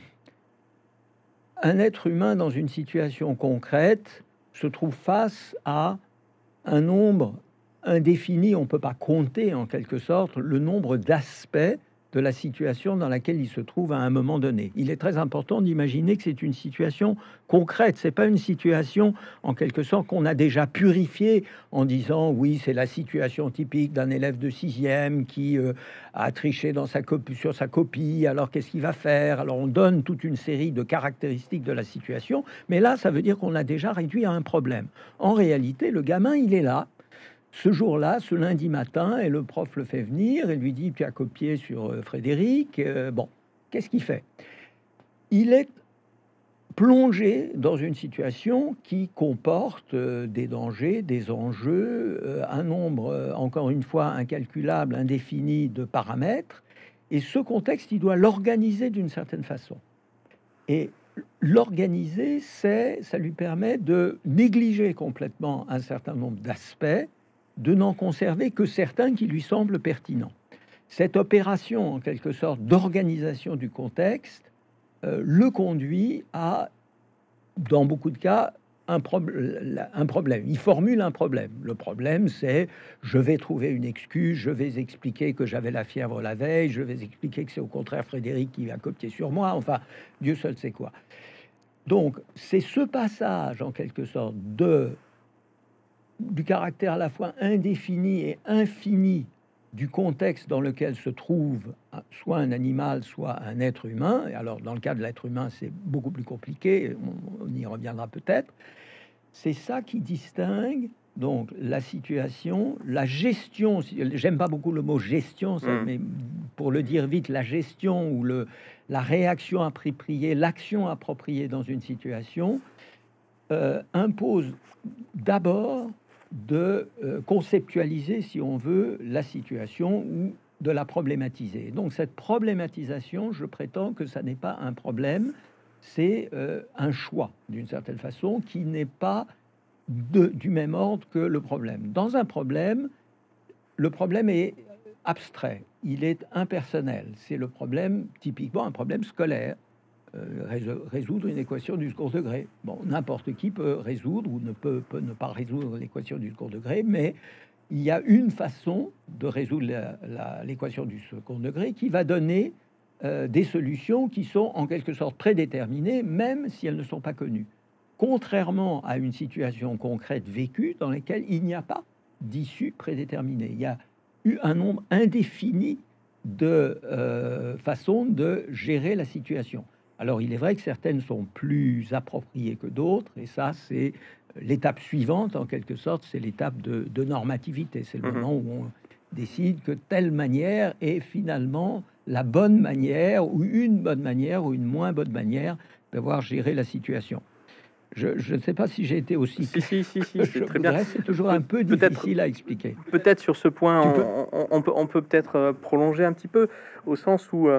être humain dans une situation concrète se trouve face à un nombre indéfini, on ne peut pas compter en quelque sorte le nombre d'aspects de la situation dans laquelle il se trouve à un moment donné. Il est très important d'imaginer que c'est une situation concrète, c'est pas une situation en quelque sorte qu'on a déjà purifiée en disant oui, c'est la situation typique d'un élève de 6e qui a triché dans sur sa copie, alors qu'est-ce qu'il va faire? Alors on donne toute une série de caractéristiques de la situation, mais là ça veut dire qu'on l'a déjà réduit à un problème. En réalité, le gamin, il est là ce jour-là, ce lundi matin, et le prof le fait venir et lui dit: tu as copié sur Frédéric. Bon, qu'est-ce qu'il fait? Il est plongé dans une situation qui comporte des dangers, des enjeux, un nombre, encore une fois, incalculable, indéfini de paramètres. Et ce contexte, il doit l'organiser d'une certaine façon. Et L'organiser, ça lui permet de négliger complètement un certain nombre d'aspects, de n'en conserver que certains qui lui semblent pertinents. Cette opération, en quelque sorte, d'organisation du contexte, le conduit à, dans beaucoup de cas, un problème. Il formule un problème. Le problème, c'est je vais trouver une excuse, je vais expliquer que j'avais la fièvre la veille, je vais expliquer que c'est au contraire Frédéric qui a copié sur moi, enfin, Dieu seul sait quoi. Donc, c'est ce passage, en quelque sorte, du caractère à la fois indéfini et infini du contexte dans lequel se trouve soit un animal, soit un être humain. Et alors, dans le cas de l'être humain, c'est beaucoup plus compliqué, on y reviendra peut-être. C'est ça qui distingue donc la situation, la gestion. J'aime pas beaucoup le mot gestion, ça, mais pour le dire vite, la gestion ou la réaction appropriée, l'action appropriée dans une situation impose d'abord de conceptualiser, si on veut, la situation ou de la problématiser. Donc cette problématisation, je prétends que ça n'est pas un problème, c'est un choix, d'une certaine façon, qui n'est pas du même ordre que le problème. Dans un problème, le problème est abstrait, il est impersonnel. C'est le problème, typiquement un problème scolaire. Résoudre une équation du second degré. Bon, n'importe qui peut résoudre ou peut ne pas résoudre l'équation du second degré, mais il y a une façon de résoudre l'équation du second degré qui va donner des solutions qui sont en quelque sorte prédéterminées, même si elles ne sont pas connues. Contrairement à une situation concrète vécue dans laquelle il n'y a pas d'issue prédéterminée. Il y a eu un nombre indéfini de façons de gérer la situation. Alors, il est vrai que certaines sont plus appropriées que d'autres, et ça, c'est l'étape suivante, en quelque sorte, c'est l'étape de normativité. C'est le moment où on décide que telle manière est finalement la bonne manière, ou une bonne manière, ou une moins bonne manière d'avoir géré la situation. Je ne sais pas si j'ai été aussi... Si, c'est très bien. C'est toujours un peu difficile à expliquer. Peut-être sur ce point, on peut peut-être prolonger un petit peu, au sens où...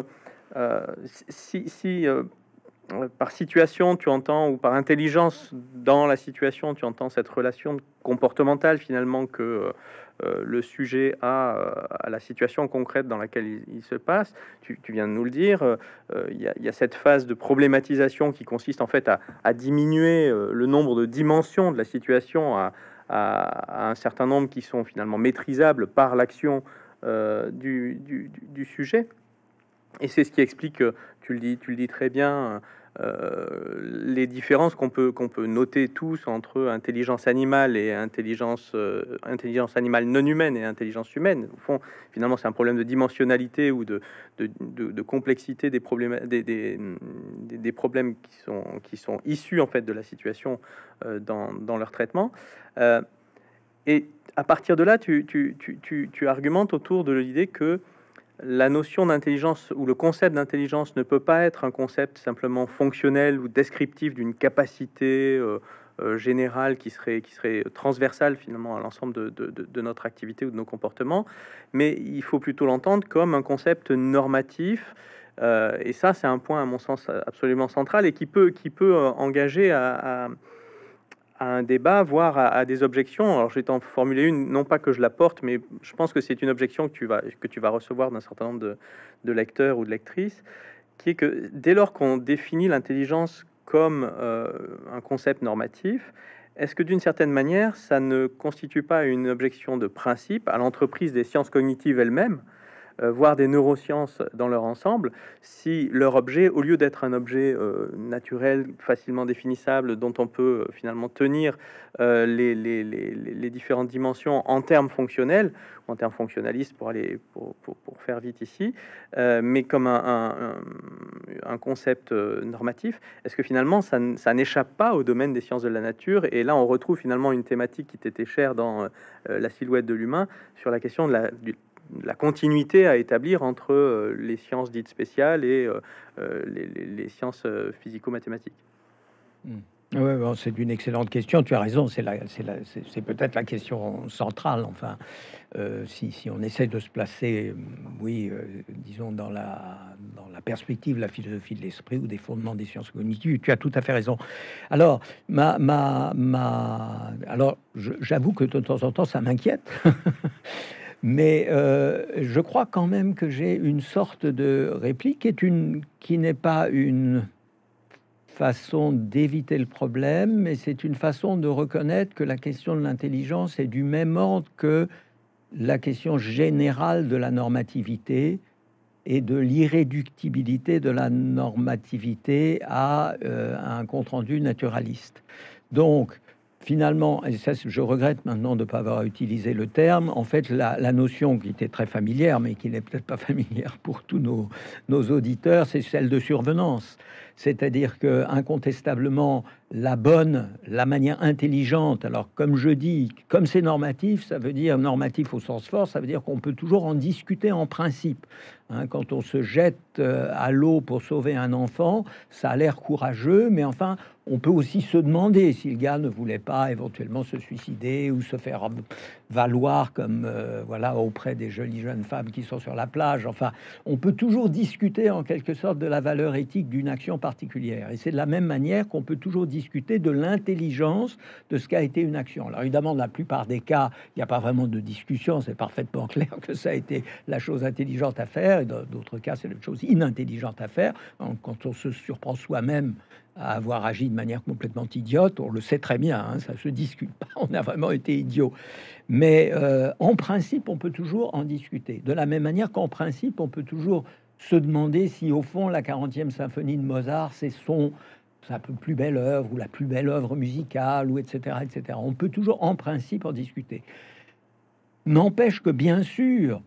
si par situation tu entends, ou par intelligence dans la situation tu entends cette relation comportementale finalement que le sujet a à la situation concrète dans laquelle il se passe, tu viens de nous le dire, il y a cette phase de problématisation qui consiste en fait à diminuer le nombre de dimensions de la situation à un certain nombre qui sont finalement maîtrisables par l'action du sujet. Et c'est ce qui explique, tu le dis très bien, les différences qu'on peut noter tous entre intelligence animale et intelligence animale non humaine et intelligence humaine. Au fond, finalement, c'est un problème de dimensionnalité ou de complexité des problèmes, des problèmes qui sont issus en fait de la situation dans leur traitement. Et à partir de là, tu argumentes autour de l'idée que la notion d'intelligence ou le concept d'intelligence ne peut pas être un concept simplement fonctionnel ou descriptif d'une capacité générale qui serait transversale finalement à l'ensemble de notre activité ou de nos comportements, mais il faut plutôt l'entendre comme un concept normatif. Et ça, c'est un point à mon sens absolument central et qui peut engager à un débat, voire à des objections. Alors, je vais t'en formuler une, non pas que je la porte, mais je pense que c'est une objection que tu vas recevoir d'un certain nombre de lecteurs ou de lectrices, qui est que dès lors qu'on définit l'intelligence comme un concept normatif, est-ce que d'une certaine manière, ça ne constitue pas une objection de principe à l'entreprise des sciences cognitives elles-mêmes, voire des neurosciences dans leur ensemble, si leur objet, au lieu d'être un objet naturel, facilement définissable, dont on peut finalement tenir les différentes dimensions en termes fonctionnels, ou en termes fonctionnalistes pour faire vite ici, mais comme un concept normatif, est-ce que finalement ça n'échappe pas au domaine des sciences de la nature? Et là, on retrouve finalement une thématique qui t'était chère dans La silhouette de l'humain, sur la question de la continuité à établir entre les sciences dites spéciales et les sciences physico-mathématiques. Ouais, bon, c'est une excellente question. Tu as raison. C'est peut-être la question centrale. Enfin, si on essaie de se placer, oui, disons dans la perspective de la philosophie de l'esprit ou des fondements des sciences cognitives, tu as tout à fait raison. Alors, alors, j'avoue que de temps en temps, ça m'inquiète. Mais je crois quand même que j'ai une sorte de réplique qui n'est pas une façon d'éviter le problème, mais c'est une façon de reconnaître que la question de l'intelligence est du même ordre que la question générale de la normativité et de l'irréductibilité de la normativité à un compte-rendu naturaliste. Donc, finalement, et ça, je regrette maintenant de ne pas avoir utilisé le terme, en fait, la notion qui était très familière, mais qui n'est peut-être pas familière pour tous nos auditeurs, c'est celle de survenance. C'est-à-dire que, incontestablement, la manière intelligente, alors comme je dis, comme c'est normatif, ça veut dire normatif au sens fort, ça veut dire qu'on peut toujours en discuter en principe. Hein, quand on se jette à l'eau pour sauver un enfant, ça a l'air courageux, mais enfin, on peut aussi se demander si le gars ne voulait pas éventuellement se suicider ou se faire valoir comme voilà, auprès des jolies jeunes femmes qui sont sur la plage. Enfin, on peut toujours discuter en quelque sorte de la valeur éthique d'une action particulière. Et c'est de la même manière qu'on peut toujours discuter de l'intelligence de ce qu'a été une action. Alors évidemment, dans la plupart des cas, il n'y a pas vraiment de discussion. C'est parfaitement clair que ça a été la chose intelligente à faire. Et dans d'autres cas, c'est la chose inintelligente à faire. Donc, quand on se surprend soi-même à avoir agi de manière complètement idiote, on le sait très bien, hein, ça se discute pas, on a vraiment été idiot. Mais en principe, on peut toujours en discuter. De la même manière qu'en principe, on peut toujours se demander si, au fond, la 40e symphonie de Mozart, c'est sa plus belle œuvre, ou la plus belle œuvre musicale, ou etc., etc. On peut toujours, en principe, en discuter. N'empêche que, bien sûr,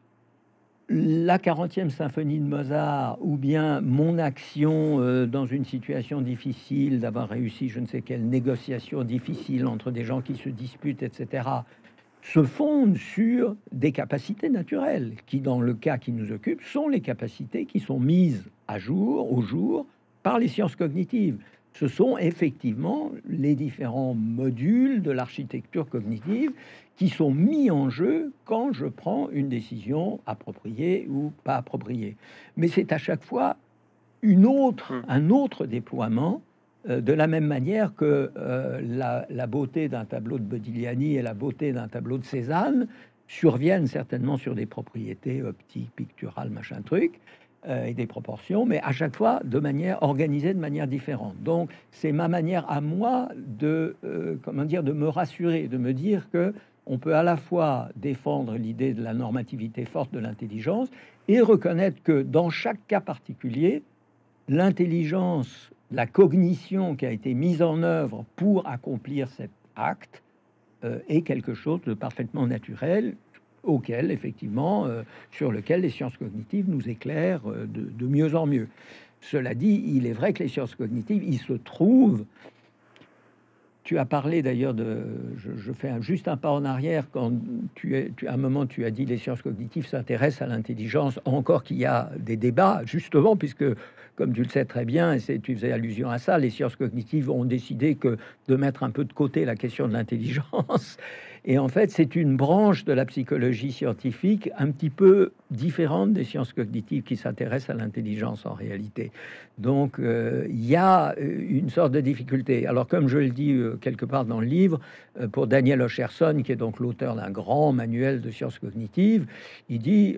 la 40e symphonie de Mozart, ou bien mon action dans une situation difficile, d'avoir réussi je ne sais quelle négociation difficile entre des gens qui se disputent, etc., se fondent sur des capacités naturelles, qui, dans le cas qui nous occupe, sont les capacités qui sont mises au jour, par les sciences cognitives. Ce sont effectivement les différents modules de l'architecture cognitive qui sont mis en jeu quand je prends une décision appropriée ou pas appropriée. Mais c'est à chaque fois un autre déploiement, de la même manière que la beauté d'un tableau de Bodigliani et la beauté d'un tableau de Cézanne surviennent certainement sur des propriétés optiques, picturales, machin truc, et des proportions, mais à chaque fois de manière organisée, de manière différente. Donc, c'est ma manière à moi de, comment dire, de me rassurer, de me dire que on peut à la fois défendre l'idée de la normativité forte de l'intelligence et reconnaître que dans chaque cas particulier, l'intelligence, la cognition qui a été mise en œuvre pour accomplir cet acte est quelque chose de parfaitement naturel, auquel, effectivement, sur lequel les sciences cognitives nous éclairent de mieux en mieux. Cela dit, il est vrai que les sciences cognitives, il se trouve... Tu as parlé d'ailleurs de... Je fais juste un pas en arrière quand à un moment, tu as dit les sciences cognitives s'intéressent à l'intelligence, encore qu'il y a des débats, justement, puisque, comme tu le sais très bien, et tu faisais allusion à ça, les sciences cognitives ont décidé que de mettre un peu de côté la question de l'intelligence. Et en fait, c'est une branche de la psychologie scientifique un petit peu différente des sciences cognitives qui s'intéressent à l'intelligence en réalité. Donc, il y a une sorte de difficulté. Alors, comme je le dis quelque part dans le livre, pour Daniel Oscherson, qui est donc l'auteur d'un grand manuel de sciences cognitives, il dit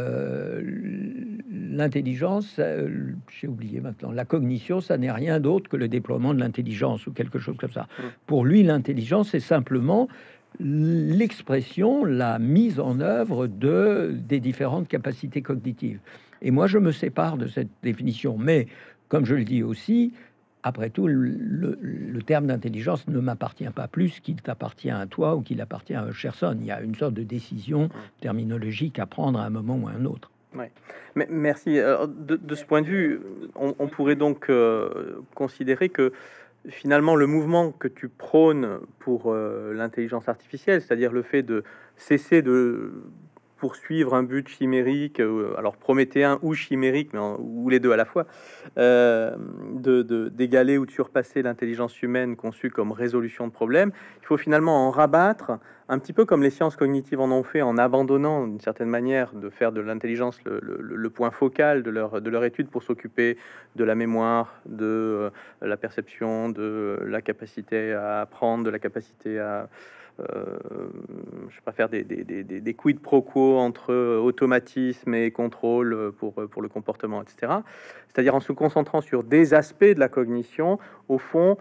l'intelligence, j'ai oublié maintenant, la cognition, ça n'est rien d'autre que le déploiement de l'intelligence ou quelque chose comme ça. Pour lui, l'intelligence, c'est simplement l'expression, la mise en œuvre des différentes capacités cognitives. Et moi, je me sépare de cette définition. Mais, comme je le dis aussi, après tout, le terme d'intelligence ne m'appartient pas plus qu'il t'appartient à toi ou qu'il appartient à Cherson. Il y a une sorte de décision terminologique à prendre à un moment ou à un autre. Ouais. Mais merci. De ce point de vue, on pourrait donc considérer que finalement, le mouvement que tu prônes pour l'intelligence artificielle, c'est-à-dire le fait de cesser de poursuivre un but chimérique, alors prométhéen ou chimérique, mais ou les deux à la fois, d'égaler ou de surpasser l'intelligence humaine conçue comme résolution de problèmes. Il faut finalement en rabattre, un petit peu comme les sciences cognitives en ont fait, en abandonnant d'une certaine manière de faire de l'intelligence le point focal de leur étude pour s'occuper de la mémoire, de la perception, de la capacité à apprendre, de la capacité à je sais pas, faire des quid pro quo entre automatisme et contrôle pour le comportement, etc. C'est-à-dire en se concentrant sur des aspects de la cognition, au fond,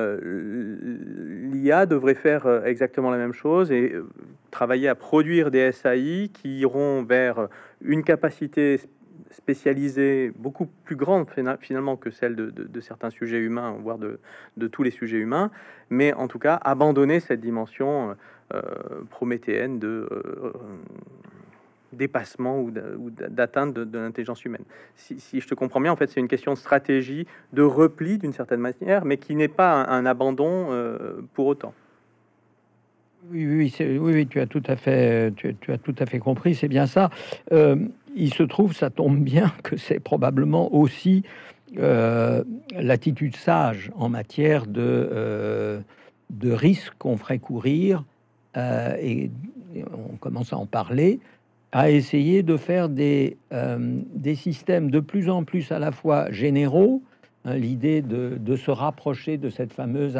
l'IA devrait faire exactement la même chose et travailler à produire des SAI qui iront vers une capacité spécialisée beaucoup plus grande finalement que celle de certains sujets humains, voire de tous les sujets humains, mais en tout cas abandonner cette dimension prométhéenne de dépassement ou d'atteinte de l'intelligence humaine. Si je te comprends bien, en fait, c'est une question de stratégie, de repli d'une certaine manière, mais qui n'est pas un abandon pour autant. Oui, tu as tout à fait, tu as tout à fait compris, c'est bien ça. Il se trouve, ça tombe bien, que c'est probablement aussi l'attitude sage en matière de risques qu'on ferait courir, et on commence à en parler, à essayer de faire des systèmes de plus en plus à la fois généraux, hein, l'idée de se rapprocher de cette fameuse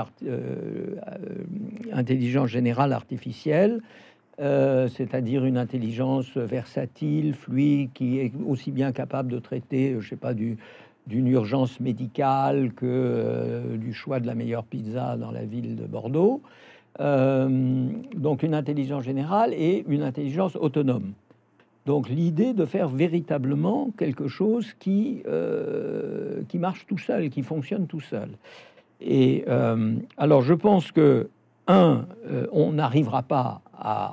intelligence générale artificielle, c'est-à-dire une intelligence versatile, fluide, qui est aussi bien capable de traiter, je sais pas, d'une urgence médicale que du choix de la meilleure pizza dans la ville de Bordeaux. Donc une intelligence générale et une intelligence autonome. Donc l'idée de faire véritablement quelque chose qui marche tout seul, qui fonctionne tout seul. Et alors je pense que on n'arrivera pas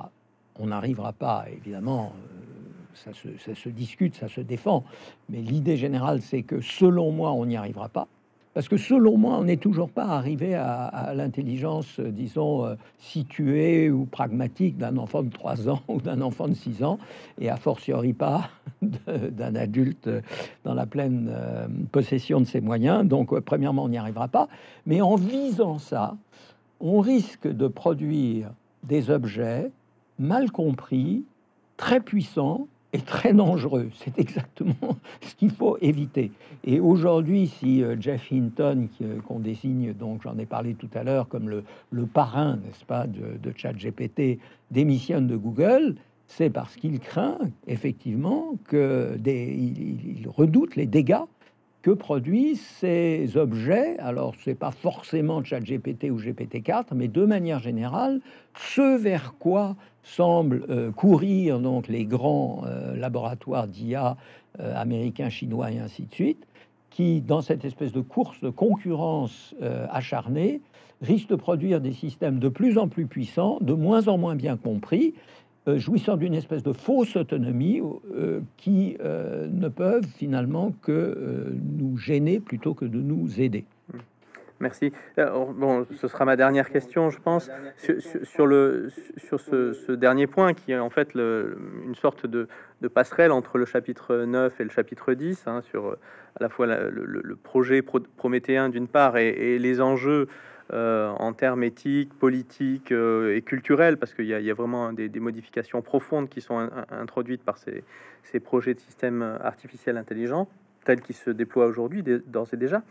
évidemment, ça se discute, ça se défend, mais l'idée générale c'est que selon moi on n'y arrivera pas. Parce que selon moi, on n'est toujours pas arrivé à l'intelligence, disons, située ou pragmatique d'un enfant de 3 ans ou d'un enfant de 6 ans, et a fortiori pas d'un adulte dans la pleine possession de ses moyens. Donc, premièrement, on n'y arrivera pas. Mais en visant ça, on risque de produire des objets mal compris, très puissants, et très dangereux. C'est exactement ce qu'il faut éviter. Et aujourd'hui, si Jeff Hinton, qu'on désigne, donc j'en ai parlé tout à l'heure, comme le parrain, n'est-ce pas, de ChatGPT, démissionne de Google, c'est parce qu'il craint effectivement il redoute les dégâts que produisent ces objets. Alors, c'est pas forcément ChatGPT ou GPT-4, mais de manière générale, ce vers quoi semblent courir donc les grands laboratoires d'IA américains, chinois et ainsi de suite, qui, dans cette espèce de course de concurrence acharnée, risquent de produire des systèmes de plus en plus puissants, de moins en moins bien compris, jouissant d'une espèce de fausse autonomie qui ne peuvent finalement que nous gêner plutôt que de nous aider. Merci. Bon, ce sera ma dernière question, je pense, sur ce dernier point qui est en fait une sorte de passerelle entre le chapitre 9 et le chapitre 10, hein, sur à la fois le projet prométhéen d'une part et les enjeux en termes éthiques, politiques et culturels, parce qu'il y a vraiment des modifications profondes qui sont introduites par ces projets de systèmes artificiels intelligents, tels qu'ils se déploient aujourd'hui, d'ores et déjà.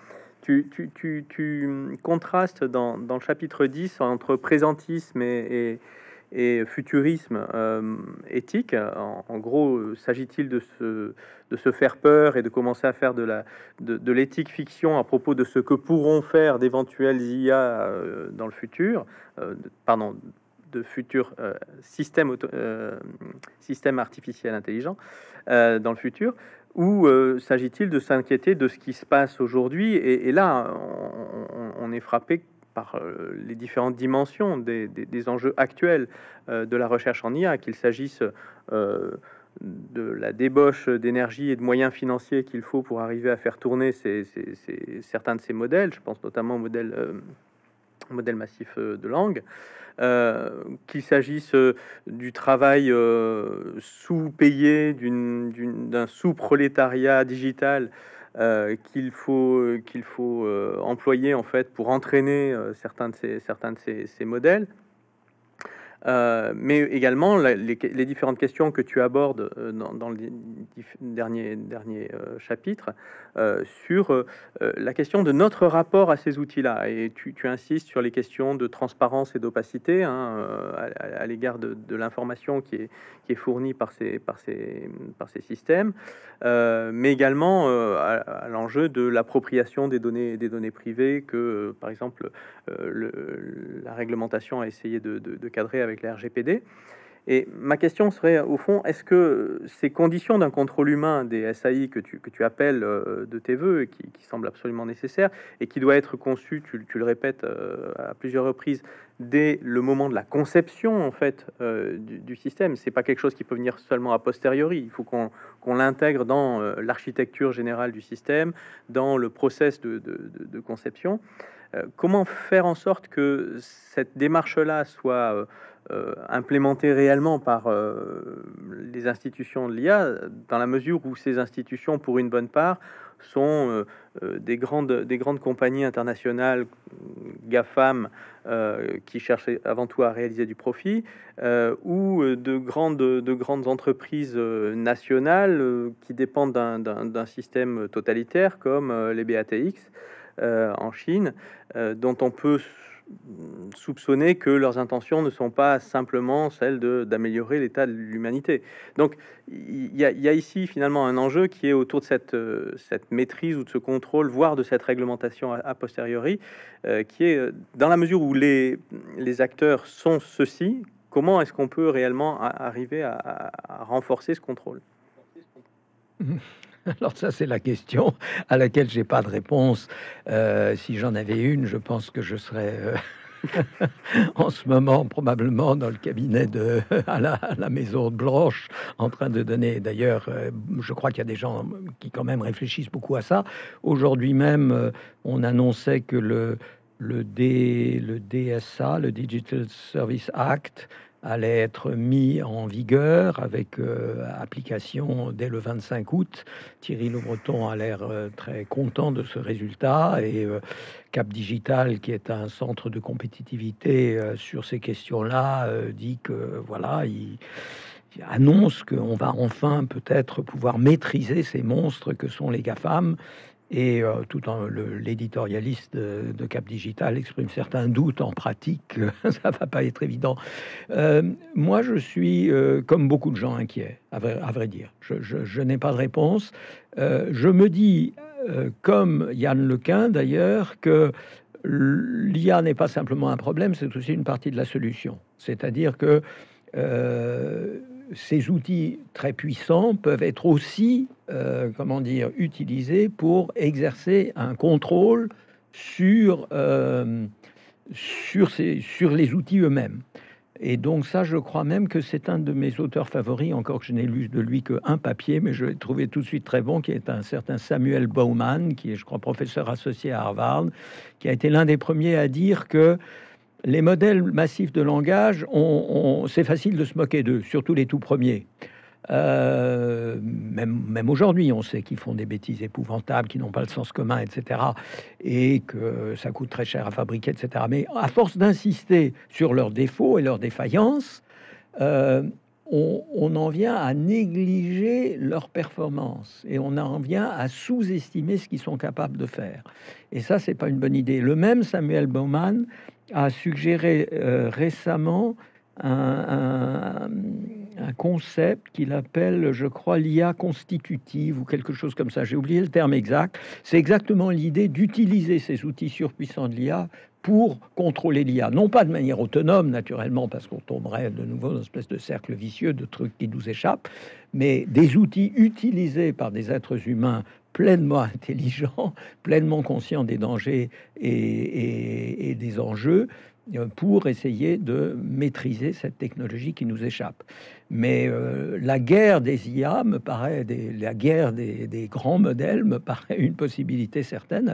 Tu contrastes dans le chapitre 10 entre présentisme et futurisme éthique. En gros, s'agit-il de se faire peur et de commencer à faire de l'éthique fiction à propos de ce que pourront faire d'éventuels IA dans le futur, de futurs systèmes artificiels intelligents dans le futur, ou s'agit-il de s'inquiéter de ce qui se passe aujourd'hui? Et là, on est frappé par les différentes dimensions des enjeux actuels de la recherche en IA, qu'il s'agisse de la débauche d'énergie et de moyens financiers qu'il faut pour arriver à faire tourner certains de ces modèles. Je pense notamment au modèle modèle massif de langue, qu'il s'agisse du travail sous-payé, d'un sous-prolétariat digital qu'il faut employer en fait pour entraîner certains de ces modèles. Mais également les différentes questions que tu abordes dans le dernier chapitre sur la question de notre rapport à ces outils-là. Et tu insistes sur les questions de transparence et d'opacité à l'égard de l'information qui est fournie par ces systèmes, mais également à l'enjeu de l'appropriation des données privées que, par exemple, la réglementation a essayé de cadrer avec la RGPD. Et ma question serait, au fond, est-ce que ces conditions d'un contrôle humain des SAI que tu appelles de tes voeux, et qui semblent absolument nécessaires, et qui doit être conçu, tu le répètes à plusieurs reprises, dès le moment de la conception en fait du système, c'est pas quelque chose qui peut venir seulement a posteriori, il faut qu'on l'intègre dans l'architecture générale du système, dans le process de conception. Comment faire en sorte que cette démarche-là soit implémentée réellement par les institutions de l'IA, dans la mesure où ces institutions, pour une bonne part, sont des grandes compagnies internationales, GAFAM, qui cherchent avant tout à réaliser du profit, ou de grandes entreprises nationales qui dépendent d'un système totalitaire comme les BATX en Chine, dont on peut soupçonner que leurs intentions ne sont pas simplement celles d'améliorer l'état de l'humanité. Donc il y a ici finalement un enjeu qui est autour de cette maîtrise ou de ce contrôle, voire de cette réglementation a posteriori, qui est dans la mesure où les acteurs sont ceux-ci, comment est-ce qu'on peut réellement arriver à renforcer ce contrôle? Alors ça, c'est la question à laquelle j'ai pas de réponse. Si j'en avais une, je pense que je serais en ce moment probablement dans le cabinet à la Maison Blanche, en train de donner. D'ailleurs, je crois qu'il y a des gens qui quand même réfléchissent beaucoup à ça. Aujourd'hui même, on annonçait que le DSA, le Digital Service Act, allait être mis en vigueur avec application dès le 25 août. Thierry Le Breton a l'air très content de ce résultat, et Cap Digital, qui est un centre de compétitivité sur ces questions-là, dit que voilà, il annonce qu'on va enfin peut-être pouvoir maîtriser ces monstres que sont les GAFAM. Et tout en l'éditorialiste de Cap Digital exprime certains doutes en pratique, ça va pas être évident. Moi, je suis comme beaucoup de gens inquiets, à vrai dire. Je n'ai pas de réponse. Je me dis, comme Yann Lequin d'ailleurs, que l'IA n'est pas simplement un problème, c'est aussi une partie de la solution. C'est-à-dire que ces outils très puissants peuvent être aussi, utilisés pour exercer un contrôle sur les outils eux-mêmes. Et donc ça, je crois même que c'est un de mes auteurs favoris, encore que je n'ai lu de lui qu'un papier, mais je l'ai trouvé tout de suite très bon, qui est un certain Samuel Bauman, qui est, je crois, professeur associé à Harvard, qui a été l'un des premiers à dire que les modèles massifs de langage, c'est facile de se moquer d'eux, surtout les tout premiers. Même aujourd'hui, on sait qu'ils font des bêtises épouvantables, qui n'ont pas le sens commun, etc. Et que ça coûte très cher à fabriquer, etc. Mais à force d'insister sur leurs défauts et leurs défaillances, on en vient à négliger leur performance et on en vient à sous-estimer ce qu'ils sont capables de faire. Et ça, c'est pas une bonne idée. Le même Samuel Bauman a suggéré récemment un concept qu'il appelle, je crois, l'IA constitutive ou quelque chose comme ça. J'ai oublié le terme exact. C'est exactement l'idée d'utiliser ces outils surpuissants de l'IA pour contrôler l'IA. Non pas de manière autonome, naturellement, parce qu'on tomberait de nouveau dans une espèce de cercle vicieux de trucs qui nous échappent, mais des outils utilisés par des êtres humains pleinement intelligents, pleinement conscients des dangers et des enjeux, pour essayer de maîtriser cette technologie qui nous échappe. Mais la guerre des IA me paraît, la guerre des grands modèles me paraît une possibilité certaine,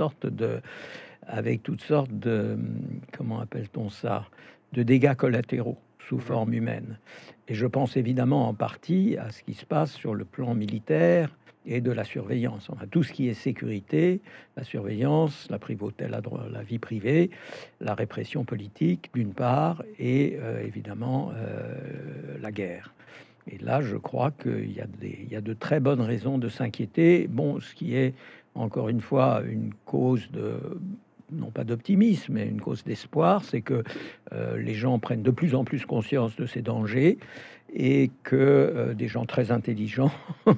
avec toutes sortes de, comment appelle-t-on ça, de dégâts collatéraux sous forme humaine. Et je pense évidemment en partie à ce qui se passe sur le plan militaire et de la surveillance. Enfin, tout ce qui est sécurité, la surveillance, la privauté, la vie privée, la répression politique d'une part, et évidemment la guerre. Et là, je crois qu'il y a de très bonnes raisons de s'inquiéter. Bon, ce qui est encore une fois une cause de, non pas d'optimisme, mais une cause d'espoir, c'est que les gens prennent de plus en plus conscience de ces dangers et que des gens très intelligents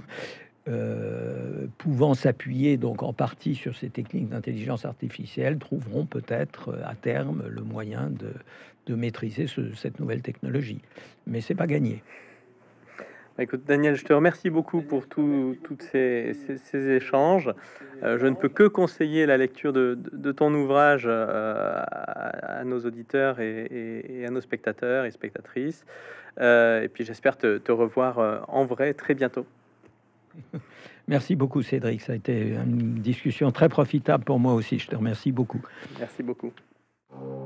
pouvant s'appuyer donc en partie sur ces techniques d'intelligence artificielle trouveront peut-être à terme le moyen de maîtriser cette nouvelle technologie. Mais c'est pas gagné. Écoute, Daniel, je te remercie beaucoup pour tous ces échanges. Je ne peux que conseiller la lecture de ton ouvrage à nos auditeurs et à nos spectateurs et spectatrices. Et puis j'espère te revoir en vrai très bientôt. Merci beaucoup, Cédric. Ça a été une discussion très profitable pour moi aussi. Je te remercie beaucoup. Merci beaucoup.